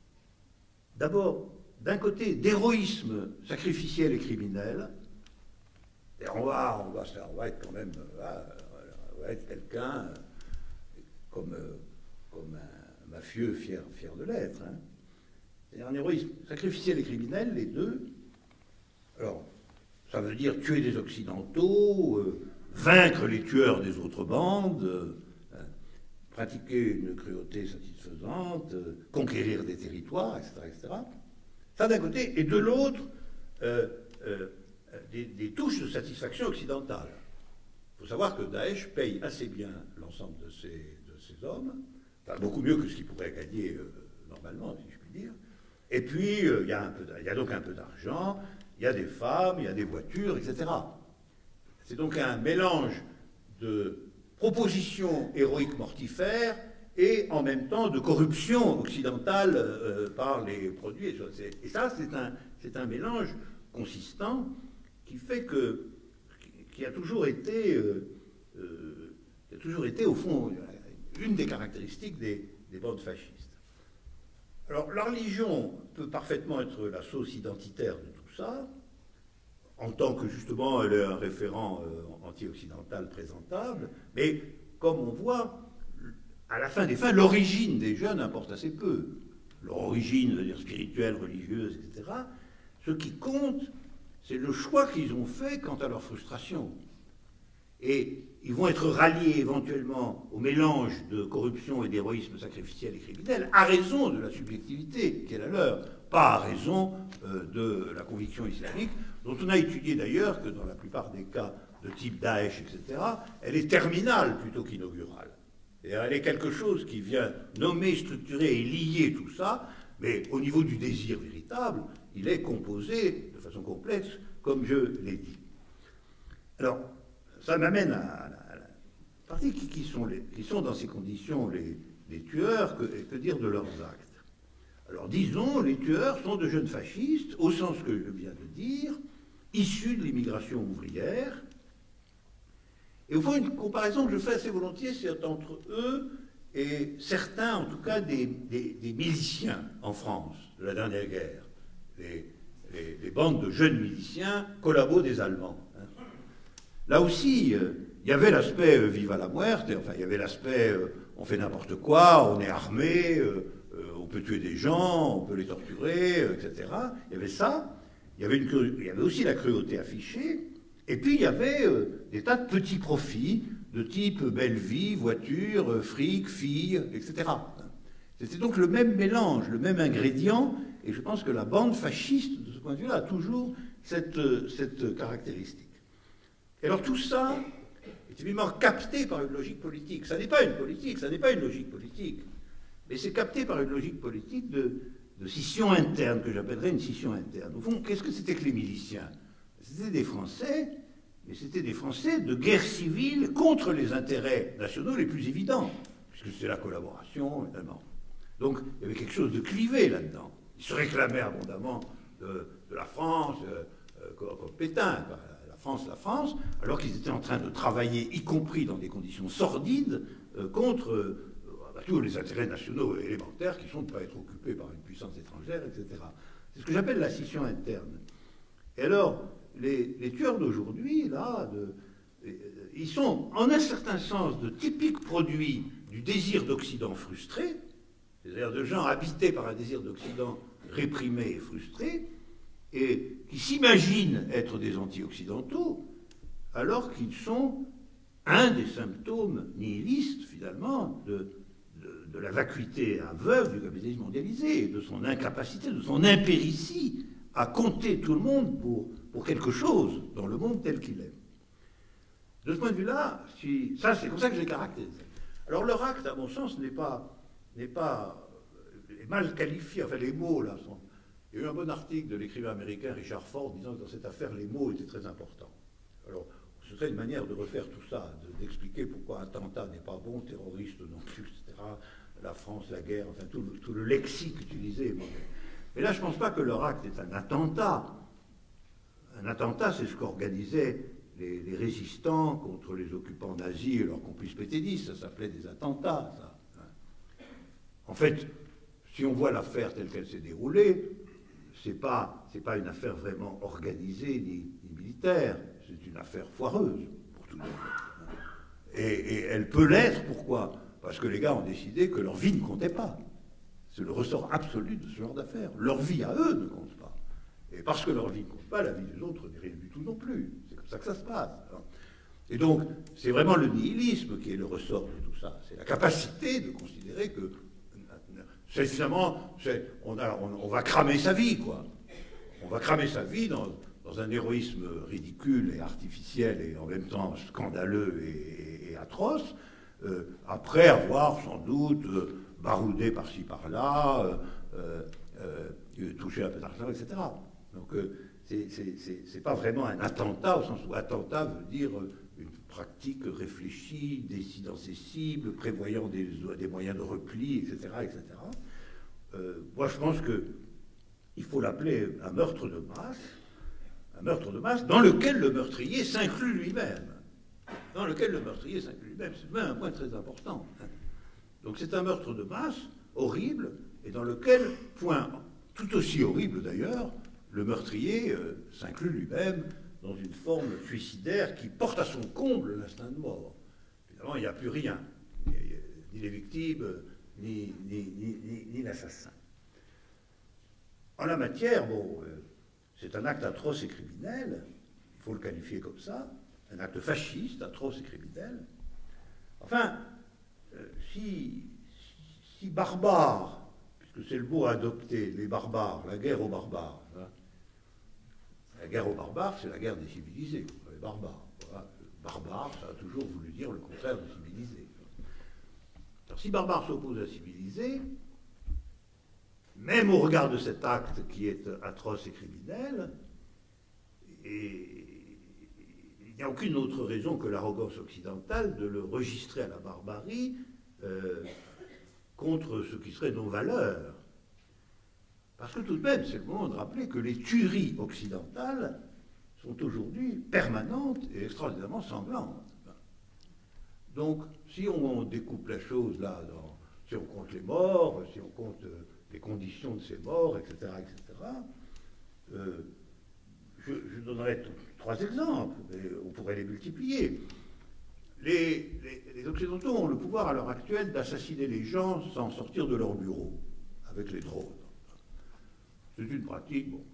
d'abord, d'un côté, d'héroïsme sacrificiel et criminel. Et on va, on va, on va être quand même, on va être quelqu'un comme, comme un mafieux fier, fier de l'être. Hein. C'est un héroïsme sacrificiel et criminel, les deux. Alors, ça veut dire tuer des Occidentaux, euh, vaincre les tueurs des autres bandes, euh, pratiquer une cruauté satisfaisante, euh, conquérir des territoires, et cetera, et cetera. Ça d'un côté, et de l'autre, euh, euh, des, des touches de satisfaction occidentale. Il faut savoir que Daesh paye assez bien l'ensemble de ces, de ces hommes, enfin, beaucoup mieux que ce qu'il pourrait gagner euh, normalement, si je puis dire. Et puis, euh, il y a un peu, il y a donc un peu d'argent, il y a des femmes, il y a des voitures, et cetera. C'est donc un mélange de propositions héroïques mortifères et en même temps de corruption occidentale euh, par les produits. Et ça, c'est un, c'est un mélange consistant qui fait que, qui a toujours été, euh, euh, qui a toujours été au fond, une des caractéristiques des, des bandes fascistes. Alors, la religion peut parfaitement être la sauce identitaire de tout ça, en tant que, justement, elle est un référent euh, anti-occidental présentable, mais, comme on voit, à la fin des fins, l'origine des jeunes importe assez peu. leur origine, c'est-à-dire spirituelle, religieuse, et cetera. Ce qui compte, c'est le choix qu'ils ont fait quant à leur frustration. Et ils vont être ralliés éventuellement au mélange de corruption et d'héroïsme sacrificiel et criminel à raison de la subjectivité qui est la leur, pas à raison euh, de la conviction islamique, dont on a étudié d'ailleurs que dans la plupart des cas de type Daesh, et cetera, elle est terminale plutôt qu'inaugurale. Et elle est quelque chose qui vient nommer, structurer et lier tout ça, mais au niveau du désir véritable, il est composé de façon complexe, comme je l'ai dit. Alors, ça m'amène à, à, à la partie qui, qui, sont les, qui sont dans ces conditions les, les tueurs, que, que dire de leurs actes. Alors disons, les tueurs sont de jeunes fascistes, au sens que je viens de dire, issus de l'immigration ouvrière. Et au fond, une comparaison que je fais assez volontiers, c'est entre eux et certains, en tout cas, des, des, des miliciens en France de la dernière guerre, les, les, les bandes de jeunes miliciens collabos des Allemands. Là aussi, euh, il y avait l'aspect euh, viva la muerte, enfin, il y avait l'aspect euh, on fait n'importe quoi, on est armé, euh, euh, on peut tuer des gens, on peut les torturer, euh, et cetera. Il y avait ça. Il y avait, une, il y avait aussi la cruauté affichée. Et puis, il y avait euh, des tas de petits profits de type belle vie, voiture, euh, fric, filles, et cetera. C'était donc le même mélange, le même ingrédient, et je pense que la bande fasciste, de ce point de vue-là, a toujours cette, euh, cette caractéristique. Et alors tout ça est évidemment capté par une logique politique. Ça n'est pas une politique, ça n'est pas une logique politique, mais c'est capté par une logique politique de, de scission interne, que j'appellerais une scission interne. Au fond, qu'est-ce que c'était que les miliciens? C'était des Français, mais c'était des Français de guerre civile contre les intérêts nationaux les plus évidents, puisque c'est la collaboration, évidemment. Donc il y avait quelque chose de clivé là-dedans. Ils se réclamaient abondamment de, de la France, euh, euh, comme, comme Pétain, quoi. France, la France, alors qu'ils étaient en train de travailler, y compris dans des conditions sordides, euh, contre euh, bah, tous les intérêts nationaux élémentaires qui sont de ne pas être occupés par une puissance étrangère, et cetera. C'est ce que j'appelle la scission interne. Et alors, les, les tueurs d'aujourd'hui, là, de, euh, ils sont, en un certain sens, de typiques produits du désir d'Occident frustré, c'est-à-dire de gens habités par un désir d'Occident réprimé et frustré, et qui s'imaginent être des anti-occidentaux, alors qu'ils sont un des symptômes nihilistes, finalement, de, de, de la vacuité aveugle du capitalisme mondialisé, de son incapacité, de son impéritie à compter tout le monde pour, pour quelque chose dans le monde tel qu'il est. De ce point de vue-là, si, ça c'est comme ça que je les caractérise. Alors leur acte, à mon sens, n'est pas, n'est pas est mal qualifié, enfin les mots là sont... Il y a eu un bon article de l'écrivain américain Richard Ford disant que dans cette affaire, les mots étaient très importants. Alors, ce serait une manière de refaire tout ça, d'expliquer pourquoi attentat n'est pas bon, terroriste non plus, et cetera. La France, la guerre, enfin tout le, tout le lexique utilisé est mauvais. Mais là, je ne pense pas que leur acte est un attentat. Un attentat, c'est ce qu'organisaient les, les résistants contre les occupants nazis et leurs complices péténistes. Ça s'appelait des attentats, ça. En fait, si on voit l'affaire telle qu'elle s'est déroulée, c'est pas, c'est pas une affaire vraiment organisée ni, ni militaire, c'est une affaire foireuse, pour tout le monde. Et, et elle peut l'être, pourquoi? Parce que les gars ont décidé que leur vie ne comptait pas. C'est le ressort absolu de ce genre d'affaires. Leur vie à eux ne compte pas. Et parce que leur vie ne compte pas, la vie des autres n'est rien du tout non plus. C'est comme ça que ça se passe. Et donc, c'est vraiment le nihilisme qui est le ressort de tout ça. C'est la capacité de considérer que c'est finalement, on, a, on, on va cramer sa vie, quoi. On va cramer sa vie dans, dans un héroïsme ridicule et artificiel et en même temps scandaleux et, et, et atroce, euh, après avoir sans doute euh, baroudé par-ci par-là, euh, euh, touché un peu d'argent, et cetera. Donc euh, c'est pas vraiment un attentat au sens où attentat veut dire une pratique réfléchie, décidant ses cibles, prévoyant des, des moyens de repli, et cetera, et cetera. Euh, moi, je pense qu'il faut l'appeler un meurtre de masse, un meurtre de masse dans lequel le meurtrier s'inclut lui-même. Dans lequel le meurtrier s'inclut lui-même. C'est même un point très important. Donc c'est un meurtre de masse horrible, et dans lequel, point tout aussi horrible d'ailleurs, le meurtrier euh, s'inclut lui-même dans une forme suicidaire qui porte à son comble l'instinct de mort. Évidemment, il n'y a plus rien, ni, ni les victimes, ni, ni, ni, ni, ni l'assassin. En la matière, bon, euh, c'est un acte atroce et criminel, il faut le qualifier comme ça, un acte fasciste, atroce et criminel. Enfin, euh, si, si, si barbare, puisque c'est le mot à adopter, les barbares, la guerre aux barbares, hein. La guerre aux barbares, c'est la guerre des civilisés, les barbares. Voilà. Barbare, ça a toujours voulu dire le contraire de civilisé. Alors, si barbare s'oppose à civilisé, même au regard de cet acte qui est atroce et criminel, et il n'y a aucune autre raison que l'arrogance occidentale de le registrer à la barbarie euh, contre ce qui serait nos valeurs. Parce que tout de même, c'est le moment de rappeler que les tueries occidentales sont aujourd'hui permanentes et extraordinairement sanglantes. Donc, si on découpe la chose là, dans, si on compte les morts, si on compte euh, les conditions de ces morts, et cetera, et cetera, euh, je, je donnerai trois exemples, mais on pourrait les multiplier. Les, les, les Occidentaux ont le pouvoir à l'heure actuelle d'assassiner les gens sans sortir de leur bureau, avec les drones. C'est une pratique, bon,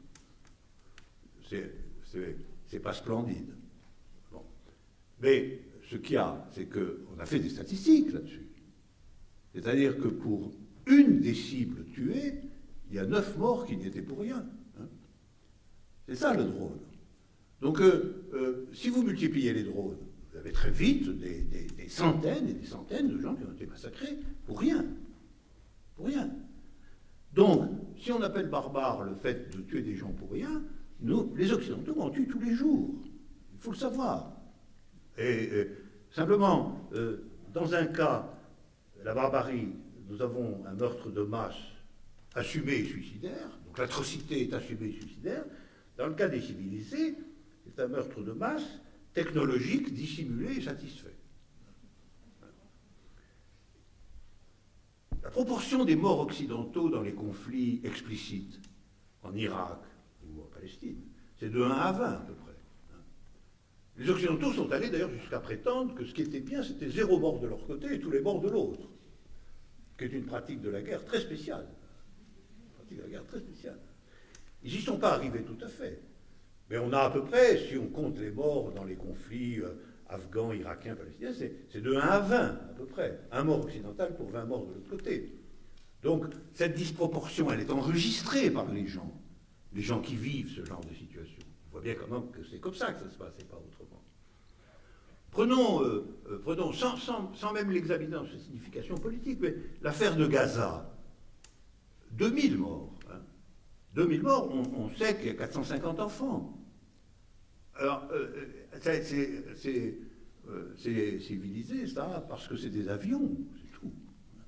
c'est pas splendide. Bon. Mais ce qu'il y a, c'est qu'on a fait des statistiques là-dessus. C'est-à-dire que pour une des cibles tuées, il y a neuf morts qui n'y étaient pour rien. Hein. C'est ça le drone. Donc, euh, euh, si vous multipliez les drones, vous avez très vite des, des, des centaines et des centaines de gens qui ont été massacrés pour rien. Pour rien. Donc, si on appelle barbare le fait de tuer des gens pour rien, nous, les Occidentaux, en tuent tous les jours. Il faut le savoir. Et euh, simplement, euh, dans un cas, la barbarie, nous avons un meurtre de masse assumé et suicidaire, donc l'atrocité est assumée et suicidaire. Dans le cas des civilisés, c'est un meurtre de masse technologique, dissimulé et satisfait. La proportion des morts occidentaux dans les conflits explicites, en Irak ou en Palestine, c'est de un à vingt à peu près. Les Occidentaux sont allés d'ailleurs jusqu'à prétendre que ce qui était bien, c'était zéro mort de leur côté et tous les morts de l'autre, qui est une pratique de la guerre très spéciale. Une pratique de la guerre très spéciale. Ils n'y sont pas arrivés tout à fait. Mais on a à peu près, si on compte les morts dans les conflits euh, afghans, irakiens, palestiniens, c'est de un à vingt à peu près. Un mort occidental pour vingt morts de l'autre côté. Donc cette disproportion, elle est enregistrée par les gens, les gens qui vivent ce genre de situation. On voit bien quand même que c'est comme ça que ça se passe et pas autrement. Prenons, euh, euh, prenons sans, sans, sans même l'examiner dans sa signification politique, mais l'affaire de Gaza. deux mille morts. Hein. deux mille morts, on, on sait qu'il y a quatre cent cinquante enfants. Alors, euh, c'est euh, civilisé, ça, parce que c'est des avions, c'est tout.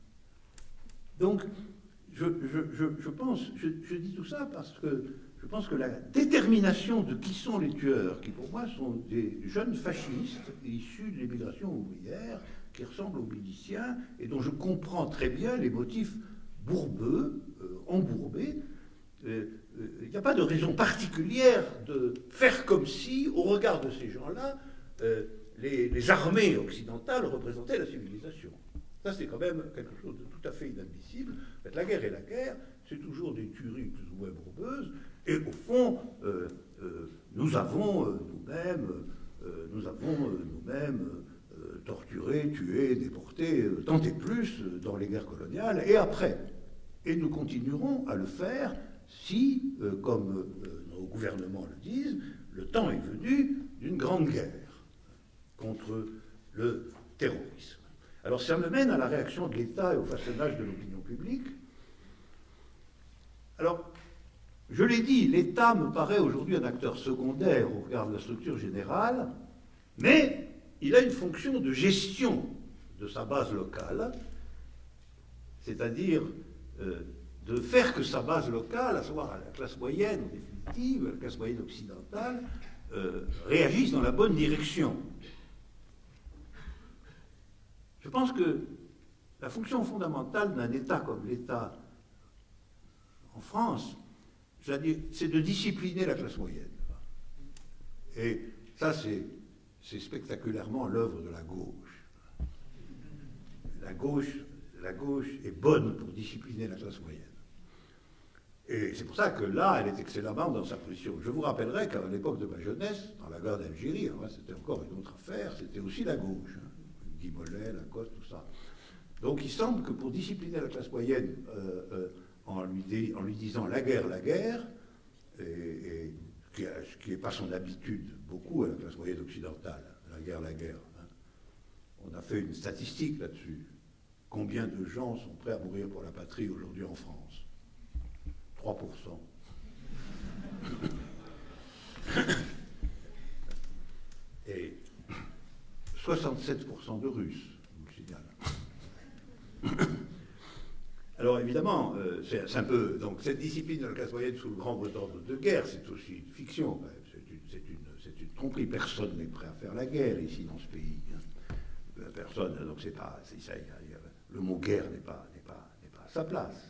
Donc, je, je, je, je pense, je, je dis tout ça parce que je pense que la détermination de qui sont les tueurs, qui pour moi sont des jeunes fascistes issus de l'immigration ouvrière, qui ressemblent aux miliciens, et dont je comprends très bien les motifs bourbeux, euh, embourbés. Euh, il n'y a pas de raison particulière de faire comme si, au regard de ces gens-là, euh, les, les armées occidentales représentaient la civilisation. Ça, c'est quand même quelque chose de tout à fait inadmissible. En fait, la guerre est la guerre, c'est toujours des tueries plus ou moins bourbeuses, et au fond, euh, euh, nous avons euh, nous-mêmes, euh, nous avons euh, nous-mêmes euh, torturé, tué, déporté, euh, tant et plus euh, dans les guerres coloniales, et après. Et nous continuerons à le faire si, euh, comme euh, nos gouvernements le disent, le temps est venu d'une grande guerre contre le terrorisme. Alors ça me mène à la réaction de l'État et au façonnage de l'opinion publique. Alors, je l'ai dit, l'État me paraît aujourd'hui un acteur secondaire au regard de la structure générale, mais il a une fonction de gestion de sa base locale, c'est-à-dire euh, de faire que sa base locale, à savoir la classe moyenne en définitive, la classe moyenne occidentale, euh, réagisse dans la bonne direction. Je pense que la fonction fondamentale d'un État comme l'État en France, c'est de discipliner la classe moyenne. Et ça, c'est spectaculairement l'œuvre de la gauche. La gauche. La gauche est bonne pour discipliner la classe moyenne. Et c'est pour ça que là, elle est excellemment dans sa position. Je vous rappellerai qu'à l'époque de ma jeunesse, dans la guerre d'Algérie, c'était encore une autre affaire, c'était aussi la gauche. Hein. Guy Mollet, Lacoste, tout ça. Donc il semble que pour discipliner la classe moyenne, euh, euh, en, lui dé, en lui disant la guerre, la guerre, et, et, ce qui n'est pas son habitude beaucoup à la classe moyenne occidentale, la guerre, la guerre. Hein. On a fait une statistique là-dessus. Combien de gens sont prêts à mourir pour la patrie aujourd'hui en France? trois pour cent. Et soixante-sept pour cent de Russes, je vous le signale. Alors évidemment, euh, c'est un peu... Donc cette discipline de la classe moyenne sous le grand ordre de guerre, c'est aussi une fiction. C'est une, une, une tromperie. Personne n'est prêt à faire la guerre ici dans ce pays. Hein. Personne. Donc c'est pas... Ça, y a, y a, le mot guerre n'est pas, n'est pas, n'est pas à sa place.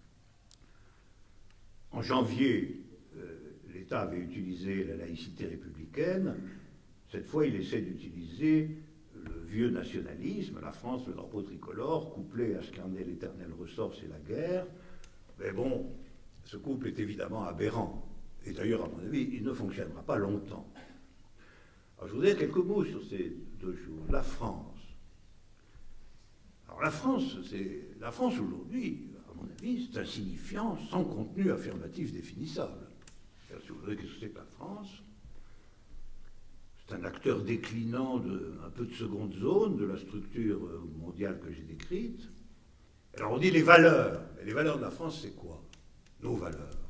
En janvier, euh, l'État avait utilisé la laïcité républicaine. Cette fois, il essaie d'utiliser le vieux nationalisme, la France, le drapeau tricolore, couplé à ce qu'en est l'éternel ressort, c'est la guerre. Mais bon, ce couple est évidemment aberrant. Et d'ailleurs, à mon avis, il ne fonctionnera pas longtemps. Alors, je voudrais dire quelques mots sur ces deux choses. La France. Alors, la France, c'est la France aujourd'hui. À mon avis, c'est insignifiant, sans contenu affirmatif définissable. Alors, si vous voulez, qu'est-ce que c'est que la France? C'est un acteur déclinant de un peu de seconde zone de la structure mondiale que j'ai décrite. Alors on dit les valeurs. Et les valeurs de la France, c'est quoi? Nos valeurs.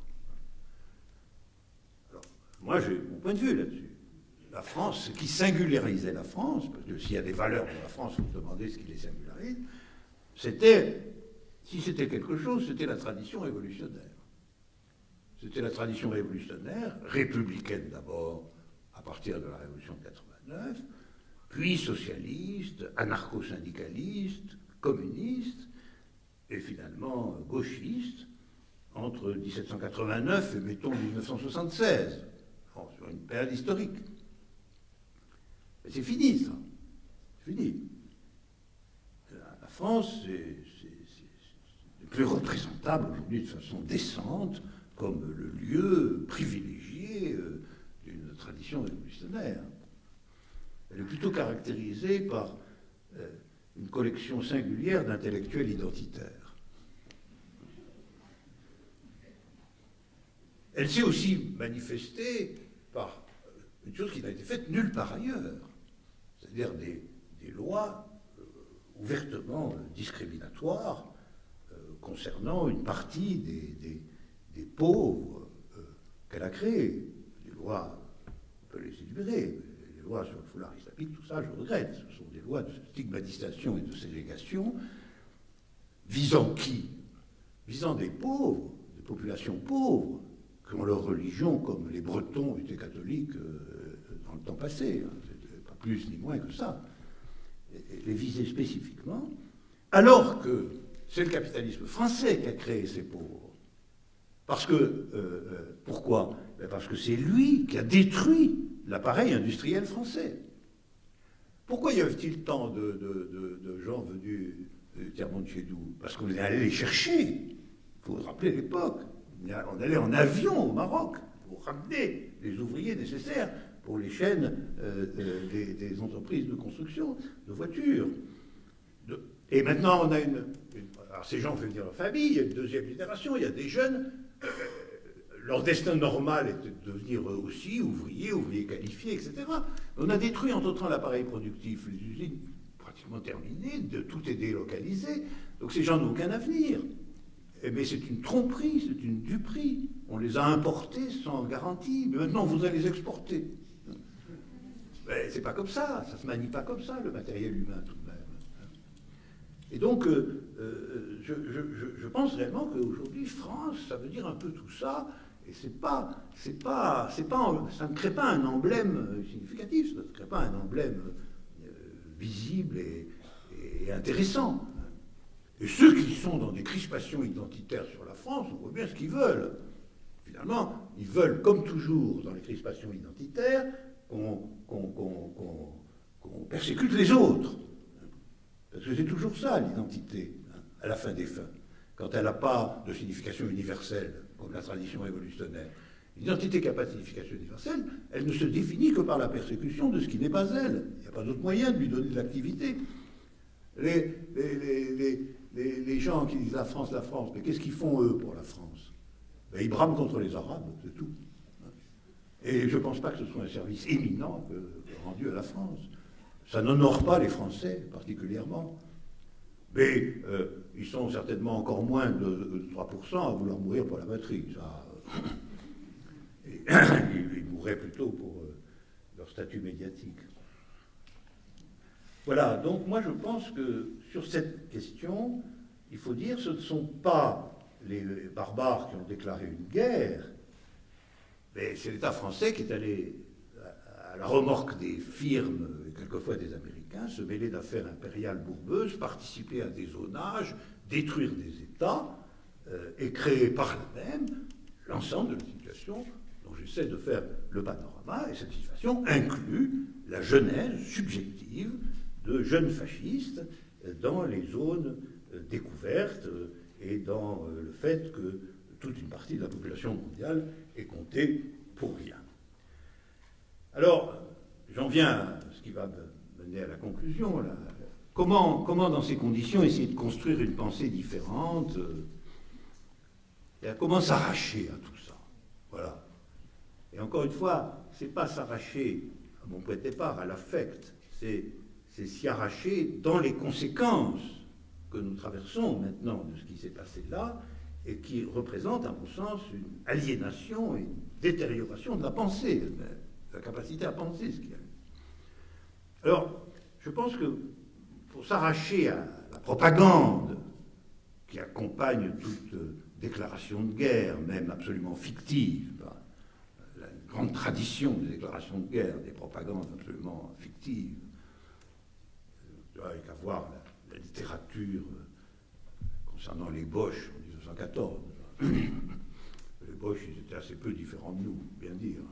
Alors, moi, j'ai mon point de vue là-dessus. La France, ce qui singularisait la France, parce que s'il y a des valeurs de la France, vous vous demandez ce qui les singularise, c'était... Si c'était quelque chose, c'était la tradition révolutionnaire. C'était la tradition révolutionnaire, républicaine d'abord, à partir de la Révolution de quatre-vingt-neuf, puis socialiste, anarcho-syndicaliste, communiste, et finalement gauchiste, entre mille sept cent quatre-vingt-neuf et, mettons, mille neuf cent soixante-seize, bon, sur une période historique. Mais c'est fini, ça. C'est fini. La, la France, c'est... plus représentable aujourd'hui de façon décente comme le lieu privilégié d'une tradition révolutionnaire. Elle est plutôt caractérisée par une collection singulière d'intellectuels identitaires. Elle s'est aussi manifestée par une chose qui n'a été faite nulle part ailleurs, c'est-à-dire des, des lois ouvertement discriminatoires concernant une partie des, des, des pauvres euh, qu'elle a créés. Des lois, on peut les énumérer, les lois sur le foulard islamique, tout ça, je regrette. Ce sont des lois de stigmatisation et de ségrégation visant qui? Visant des pauvres, des populations pauvres, qui ont leur religion, comme les Bretons étaient catholiques euh, dans le temps passé, hein, c'était pas plus ni moins que ça. Et, et les viser spécifiquement, alors que c'est le capitalisme français qui a créé ces pauvres. Parce que, euh, euh, pourquoi? Parce que c'est lui qui a détruit l'appareil industriel français. Pourquoi y avait-il tant de, de, de, de gens venus du tiers-monde chez nous? Parce qu'on allait les chercher. Il faut se rappeler l'époque. On allait en avion au Maroc pour ramener les ouvriers nécessaires pour les chaînes euh, euh, des, des entreprises de construction de voitures. De, et maintenant, on a une... une alors ces gens font venir leur famille, il y a une deuxième génération, il y a des jeunes. Euh, leur destin normal était de devenir eux aussi ouvriers, ouvriers qualifiés, et cetera. On a détruit entre-temps l'appareil productif, les usines pratiquement terminées, de, tout est délocalisé. Donc ces gens n'ont aucun avenir. Et mais c'est une tromperie, c'est une duperie. On les a importés sans garantie, mais maintenant on voudrait les exporter. Mais c'est pas comme ça, ça se manie pas comme ça, le matériel humain tout de même. Et donc, euh, euh, je, je, je pense réellement qu'aujourd'hui, France, ça veut dire un peu tout ça, et c'est pas, c'est pas, c'est pas, ça ne crée pas un emblème significatif, ça ne crée pas un emblème euh, visible et, et intéressant. Et ceux qui sont dans des crispations identitaires sur la France, on voit bien ce qu'ils veulent. Finalement, ils veulent, comme toujours dans les crispations identitaires, qu'on qu'on, qu'on, qu'on, qu'on persécute les autres. Parce que c'est toujours ça, l'identité, hein, à la fin des fins. Quand elle n'a pas de signification universelle, comme la tradition révolutionnaire. L'identité capacification universelle, elle ne se définit que par la persécution de ce qui n'est pas elle. Il n'y a pas d'autre moyen de lui donner de l'activité. Les, les, les, les, les, les gens qui disent la France, la France, mais qu'est-ce qu'ils font eux pour la France? Ben, ils brament contre les Arabes, c'est tout. Et je ne pense pas que ce soit un service éminent que, que rendu à la France. Ça n'honore pas les Français particulièrement. Mais euh, ils sont certainement encore moins de, de trois pour cent à vouloir mourir pour la patrie. Ça, et, ils, ils mourraient plutôt pour euh, leur statut médiatique. Voilà, donc moi je pense que sur cette question, il faut dire que ce ne sont pas les barbares qui ont déclaré une guerre, mais c'est l'État français qui est allé à la remorque des firmes, et quelquefois des Américains, se mêler d'affaires impériales bourbeuses, participer à des zonages, détruire des États, euh, et créer par là même l'ensemble de la situation dont j'essaie de faire le panorama, et cette situation inclut la genèse subjective de jeunes fascistes dans les zones euh, découvertes euh, et dans euh, le fait que toute une partie de la population mondiale est comptée pour rien. Alors, j'en viens à ce qui va me mener à la conclusion. Là. Comment, comment, dans ces conditions, essayer de construire une pensée différente euh, et comment s'arracher à tout ça? Voilà. Et encore une fois, ce n'est pas s'arracher à mon point de départ, à l'affect, c'est s'y arracher dans les conséquences que nous traversons maintenant de ce qui s'est passé là, et qui représente, à mon sens, une aliénation et une détérioration de la pensée elle-même, de la capacité à penser ce qu'il y a. Alors, je pense que pour s'arracher à la propagande qui accompagne toute déclaration de guerre, même absolument fictive, la grande tradition des déclarations de guerre, des propagandes absolument fictives, avec à voir la, la littérature concernant les Boches en mille neuf cent quatorze. Les Boches, ils étaient assez peu différents de nous, bien dire.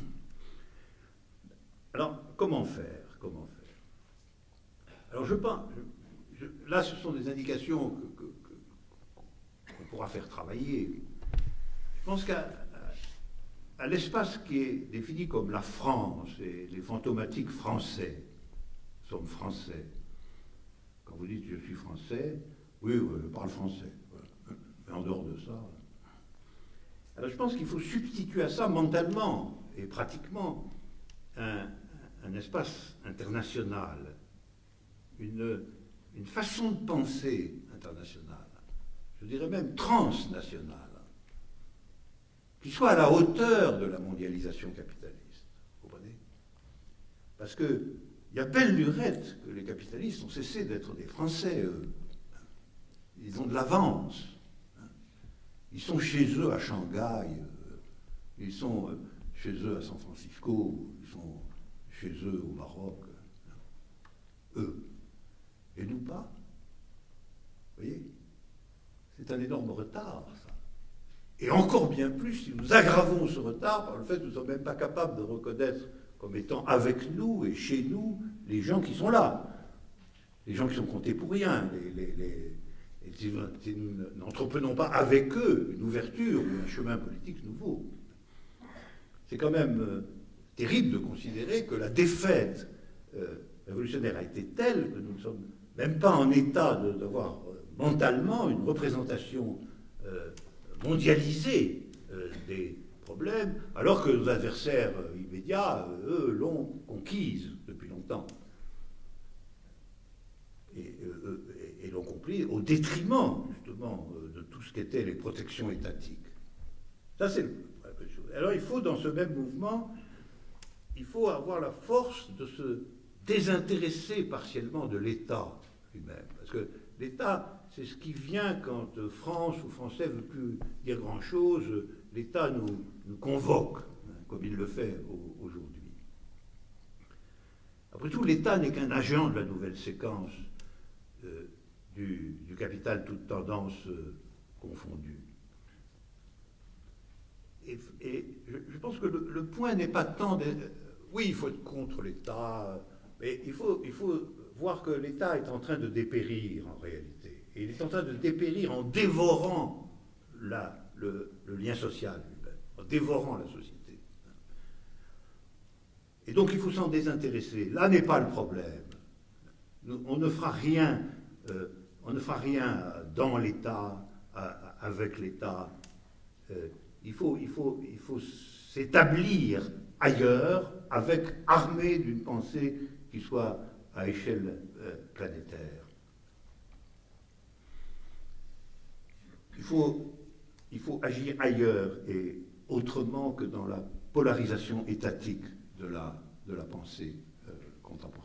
Alors, comment faire? Comment faire? Alors, je pense... Je, je, là, ce sont des indications que, que, que, qu'on pourra faire travailler. Je pense qu'à à, à l'espace qui est défini comme la France et les fantomatiques français, sommes français. Quand vous dites « je suis français », oui, oui, je parle français. Mais en dehors de ça... Alors je pense qu'il faut substituer à ça mentalement et pratiquement un, un espace international, une, une façon de penser internationale, je dirais même transnationale, qui soit à la hauteur de la mondialisation capitaliste. Vous comprenez? Parce que il y a belle lurette que les capitalistes ont cessé d'être des Français, eux. Ils ont de l'avance. Ils sont chez eux à Shanghai, ils sont chez eux à San Francisco, ils sont chez eux au Maroc. Eux. Et nous pas. Vous voyez? C'est un énorme retard, ça. Et encore bien plus si nous aggravons ce retard par le fait que nous ne sommes même pas capables de reconnaître comme étant avec nous et chez nous les gens qui sont là, les gens qui sont comptés pour rien, les, les, les, et si nous, si nous n'entreprenons pas avec eux une ouverture ou un chemin politique nouveau. C'est quand même euh, terrible de considérer que la défaite euh, révolutionnaire a été telle que nous ne sommes même pas en état de, d'avoir euh, mentalement une représentation euh, mondialisée euh, des problèmes, alors que nos adversaires euh, immédiats, euh, eux, l'ont conquise depuis longtemps. Et, euh, et, et l'ont compris au détriment, justement, euh, de tout ce qu'étaient les protections étatiques. Ça, c'est le... Alors, il faut, dans ce même mouvement, il faut avoir la force de se désintéresser partiellement de l'État lui-même. Parce que l'État, c'est ce qui vient quand France ou Français ne veut plus dire grand-chose. L'État nous, nous convoque, hein, comme il le fait au, aujourd'hui. Après tout, l'État n'est qu'un agent de la nouvelle séquence euh, du, du capital toute tendance euh, confondue. Et, et je, je pense que le, le point n'est pas tant de... Oui, il faut être contre l'État, mais il faut, il faut voir que l'État est en train de dépérir en réalité. Et il est en train de dépérir en dévorant la, le, le lien social lui-même, en dévorant la société. Et donc il faut s'en désintéresser. Là n'est pas le problème. Nous, on ne fera rien, euh, on ne fera rien dans l'État, avec l'État. Euh, il faut, il faut, il faut s'établir ailleurs, avec armé d'une pensée qui soit à échelle euh, planétaire. Il faut, il faut agir ailleurs et autrement que dans la polarisation étatique de la, de la pensée euh, contemporaine.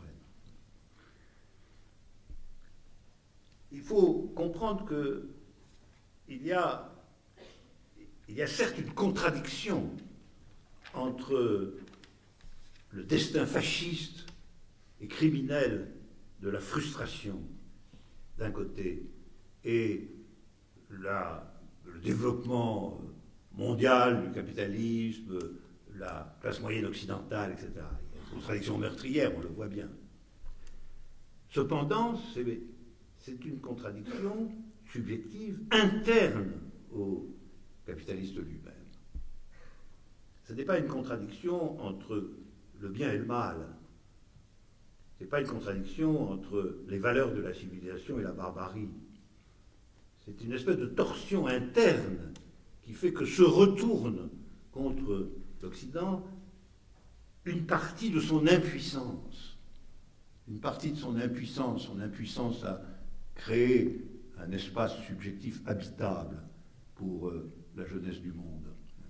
Il faut comprendre que il y a, il y a certes une contradiction entre le destin fasciste et criminel de la frustration d'un côté et la, le développement mondial du capitalisme, la classe moyenne occidentale, et cetera. Il y a une contradiction meurtrière, on le voit bien. Cependant, c'est une contradiction subjective interne au capitaliste lui-même. Ce n'est pas une contradiction entre le bien et le mal. Ce n'est pas une contradiction entre les valeurs de la civilisation et la barbarie. C'est une espèce de torsion interne qui fait que se retourne contre l'Occident une partie de son impuissance. Une partie de son impuissance, son impuissance à créer un espace subjectif habitable pour euh, la jeunesse du monde.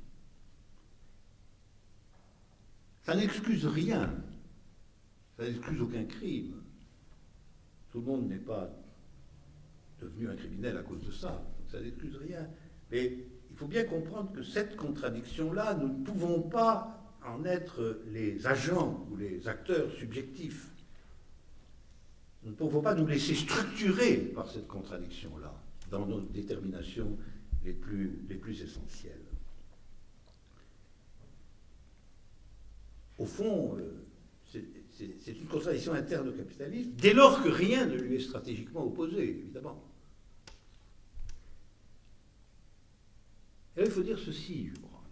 Ça n'excuse rien, ça n'excuse aucun crime. Tout le monde n'est pas devenu un criminel à cause de ça, donc ça n'excuse rien. Mais il faut bien comprendre que cette contradiction-là, nous ne pouvons pas en être les agents ou les acteurs subjectifs. Nous ne pouvons pas nous laisser structurer par cette contradiction-là, dans nos déterminations les plus, les plus essentielles. Au fond, c'est une contradiction interne au capitalisme, dès lors que rien ne lui est stratégiquement opposé, évidemment. Et là, il faut dire ceci, je crois.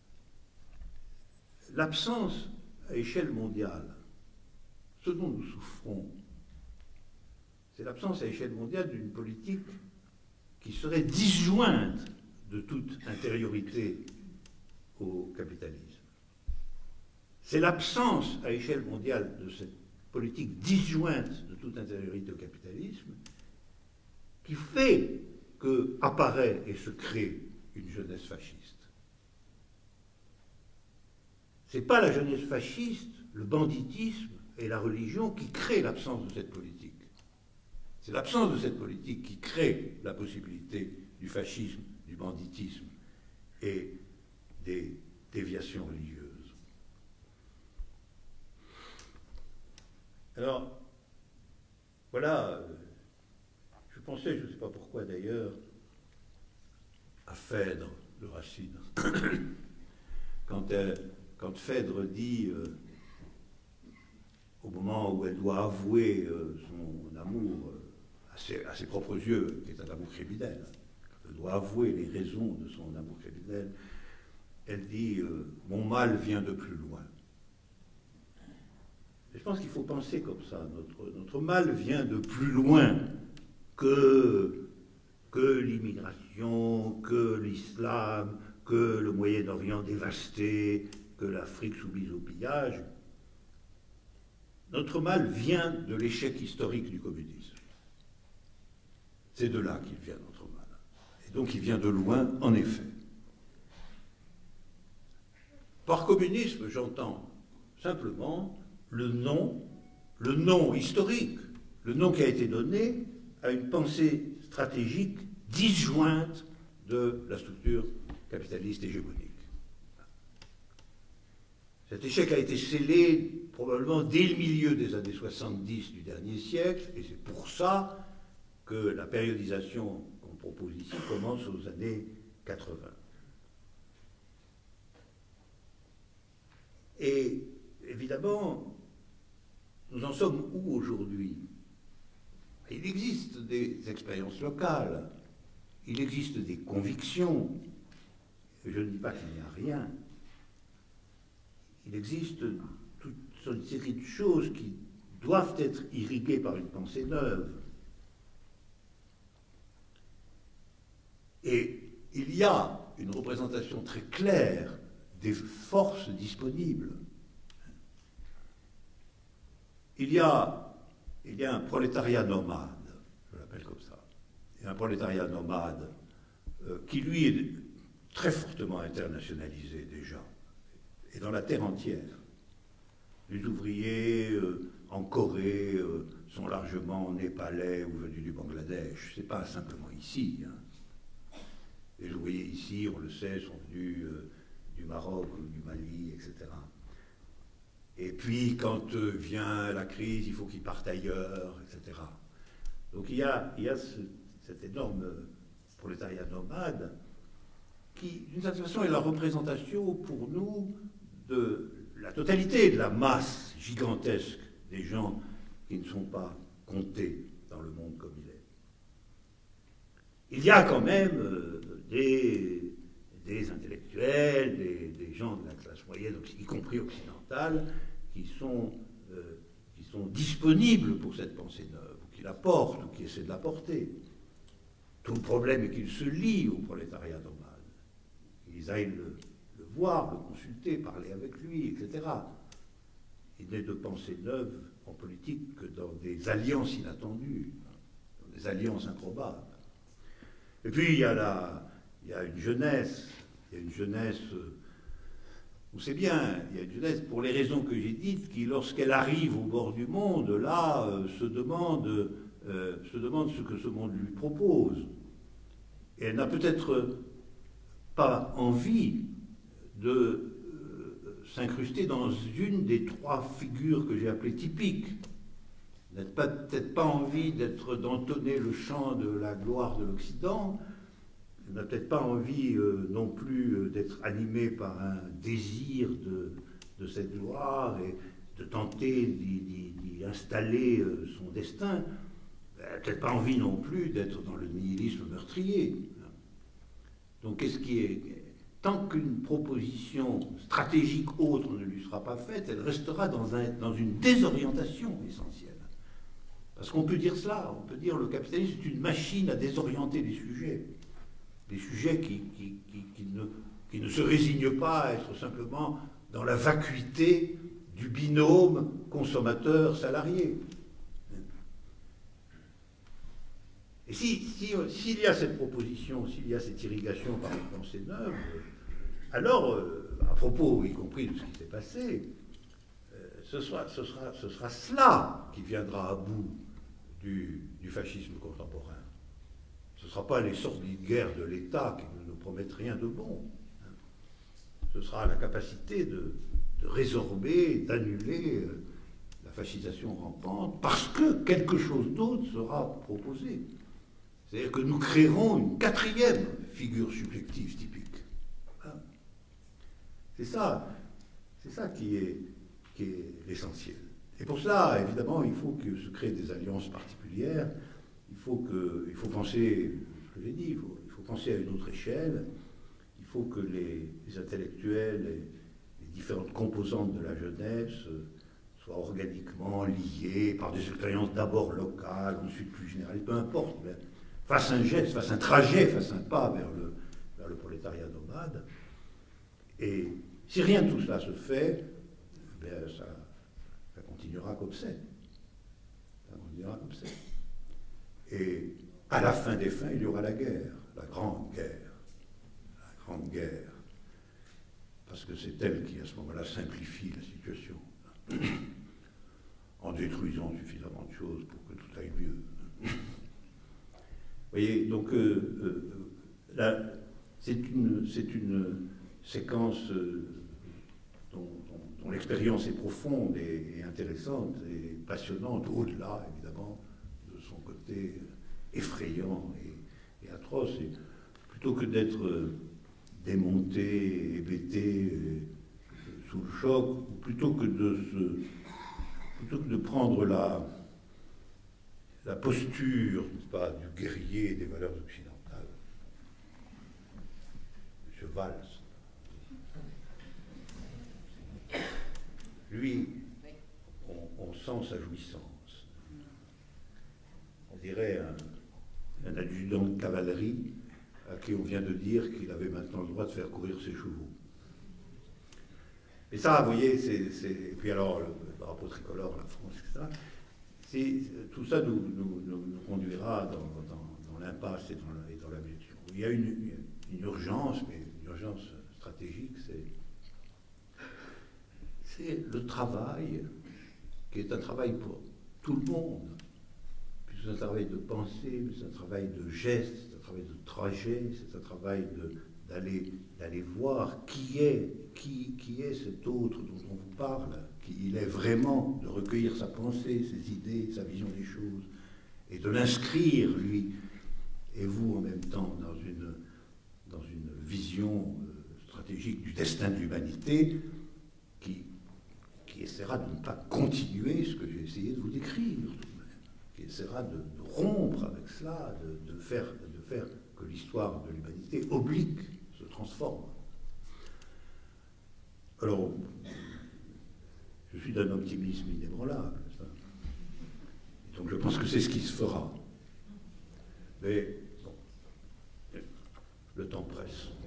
L'absence à échelle mondiale, ce dont nous souffrons, c'est l'absence à échelle mondiale d'une politique qui serait disjointe de toute intériorité au capitalisme. C'est l'absence à échelle mondiale de cette politique disjointe de toute intériorité au capitalisme qui fait que apparaît et se crée une jeunesse fasciste. Ce n'est pas la jeunesse fasciste, le banditisme et la religion qui créent l'absence de cette politique. C'est l'absence de cette politique qui crée la possibilité du fascisme, du banditisme et des déviations religieuses. Alors, voilà, je pensais, je ne sais pas pourquoi d'ailleurs, à Phèdre de Racine. Quand, elle, quand Phèdre dit, euh, au moment où elle doit avouer euh, son amour euh, à, ses, à ses propres yeux, qui est un amour criminel, quand elle doit avouer les raisons de son amour criminel, elle dit euh, « Mon mal vient de plus loin ». Et je pense qu'il faut penser comme ça. Notre, notre mal vient de plus loin que, que l'immigration, que l'islam, que le Moyen-Orient dévasté, que l'Afrique soumise au pillage. Notre mal vient de l'échec historique du communisme. C'est de là qu'il vient notre mal. Et donc il vient de loin, en effet. Par communisme, j'entends simplement le nom, le nom historique, le nom qui a été donné à une pensée stratégique disjointe de la structure capitaliste hégémonique. Cet échec a été scellé probablement dès le milieu des années soixante-dix du dernier siècle, et c'est pour ça que la périodisation qu'on propose ici commence aux années quatre-vingt. Et évidemment, nous en sommes où aujourd'hui? Il existe des expériences locales, il existe des convictions, et je ne dis pas qu'il n'y a rien, il existe toute une série de choses qui doivent être irriguées par une pensée neuve. Et il y a une représentation très claire des forces disponibles. Il y a, il y a un prolétariat nomade, je l'appelle comme ça, et un prolétariat nomade euh, qui, lui, est très fortement internationalisé déjà, et dans la terre entière. Les ouvriers euh, en Corée euh, sont largement népalais ou venus du Bangladesh. Ce n'est pas simplement ici. Hein. Les ouvriers ici, on le sait, sont venus euh, du Maroc ou du Mali, et cetera. Et puis, quand euh, vient la crise, il faut qu'ils partent ailleurs, et cetera. Donc il y a, il y a ce, cet énorme prolétariat nomade qui, d'une certaine façon, est la représentation pour nous de la totalité de la masse gigantesque des gens qui ne sont pas comptés dans le monde comme il est. Il y a quand même euh, des, des intellectuels, des, des gens de la classe moyenne, y compris occidentale, qui sont, euh, qui sont disponibles pour cette pensée neuve, ou qui la portent, ou qui essaient de la porter. Tout le problème est qu'ils se lient au prolétariat nomade. Ils aillent le, le voir, le consulter, parler avec lui, et cetera. Il n'est de pensée neuve en politique que dans des alliances inattendues, dans des alliances improbables. Et puis il y a, la, il y a une jeunesse, il y a une jeunesse, on sait bien, il y a une jeunesse pour les raisons que j'ai dites, qui lorsqu'elle arrive au bord du monde, là, euh, se, demande, euh, se demande ce que ce monde lui propose. Et elle n'a peut-être pas envie de euh, s'incruster dans une des trois figures que j'ai appelées typiques. Elle n'a peut-être pas envie d'être d'entonner le chant de la gloire de l'Occident. Elle n'a peut-être pas envie euh, non plus euh, d'être animée par un désir de, de cette gloire et de tenter d'y installer euh, son destin. Elle n'a peut-être pas envie non plus d'être dans le nihilisme meurtrier. Donc, qu'est-ce qui est... Tant qu'une proposition stratégique autre ne lui sera pas faite, elle restera dans, un, dans une désorientation essentielle. Parce qu'on peut dire cela, on peut dire que le capitalisme est une machine à désorienter les sujets. Des sujets qui, qui, qui, qui, ne, qui ne se résignent pas à être simplement dans la vacuité du binôme consommateur-salarié. Et si, si, s'il y a cette proposition, s'il y a cette irrigation par une pensée neuve, alors, euh, à propos, y compris de ce qui s'est passé, euh, ce, sera, ce, sera, ce sera cela qui viendra à bout du, du fascisme contemporain. Ce ne sera pas les sordides guerres de l'État qui ne nous promettent rien de bon. Hein. Ce sera la capacité de, de résorber, d'annuler euh, la fascisation rampante, parce que quelque chose d'autre sera proposé. C'est-à-dire que nous créerons une quatrième figure subjective typique. Hein. C'est ça, c'est ça qui est, qui est l'essentiel. Et pour cela, évidemment, il faut que se créent des alliances particulières. Il faut, que, il faut penser, je l'ai dit, il faut, il faut penser à une autre échelle. Il faut que les, les intellectuels et les différentes composantes de la jeunesse soient organiquement liés par des expériences d'abord locales, ensuite plus générales, peu importe. Mais fasse un geste, fasse un trajet, fasse un pas vers le, vers le prolétariat nomade. Et si rien de tout cela se fait, bien ça, ça continuera comme c'est. Ça continuera comme c'est. Et à la fin des fins, il y aura la guerre, la grande guerre. La grande guerre. Parce que c'est elle qui, à ce moment-là, simplifie la situation. En détruisant suffisamment de choses pour que tout aille mieux. Vous voyez, donc euh, euh, là, c'est une, c'est une séquence euh, dont, dont, dont l'expérience est profonde et, et intéressante et passionnante, au-delà, évidemment, de son côté effrayant et, et atroce. Et plutôt que d'être euh, démonté, hébété euh, sous le choc, ou plutôt que de se, plutôt que de prendre la la posture, n'est-ce pas, du guerrier des valeurs occidentales. M. Valls. Lui, on, on sent sa jouissance. On dirait un, un adjudant de cavalerie à qui on vient de dire qu'il avait maintenant le droit de faire courir ses chevaux. Et ça, vous voyez, c'est... Et puis alors, le drapeau tricolore, la France, et cetera. Tout ça nous, nous, nous, nous conduira dans, dans, dans l'impasse et dans, la, et dans l'abjection. Il y a une, une urgence, mais une urgence stratégique, c'est... C'est le travail, qui est un travail pour tout le monde. C'est un travail de pensée, c'est un travail de geste, c'est un travail de trajet, c'est un travail d'aller d'aller voir qui est, qui, qui est cet autre dont on vous parle, qui il est vraiment, de recueillir sa pensée, ses idées, sa vision des choses, et de l'inscrire, lui, et vous, en même temps, dans une, dans une vision stratégique du destin de l'humanité, qui qui essaiera de ne pas continuer ce que j'ai essayé de vous décrire, tout de même, qui essaiera de, de rompre avec cela, de, de, faire, de faire que l'histoire de l'humanité oblique se transforme. Alors, je suis d'un optimisme inébranlable, ça. Donc je pense que c'est ce qui se fera. Mais bon, le temps presse.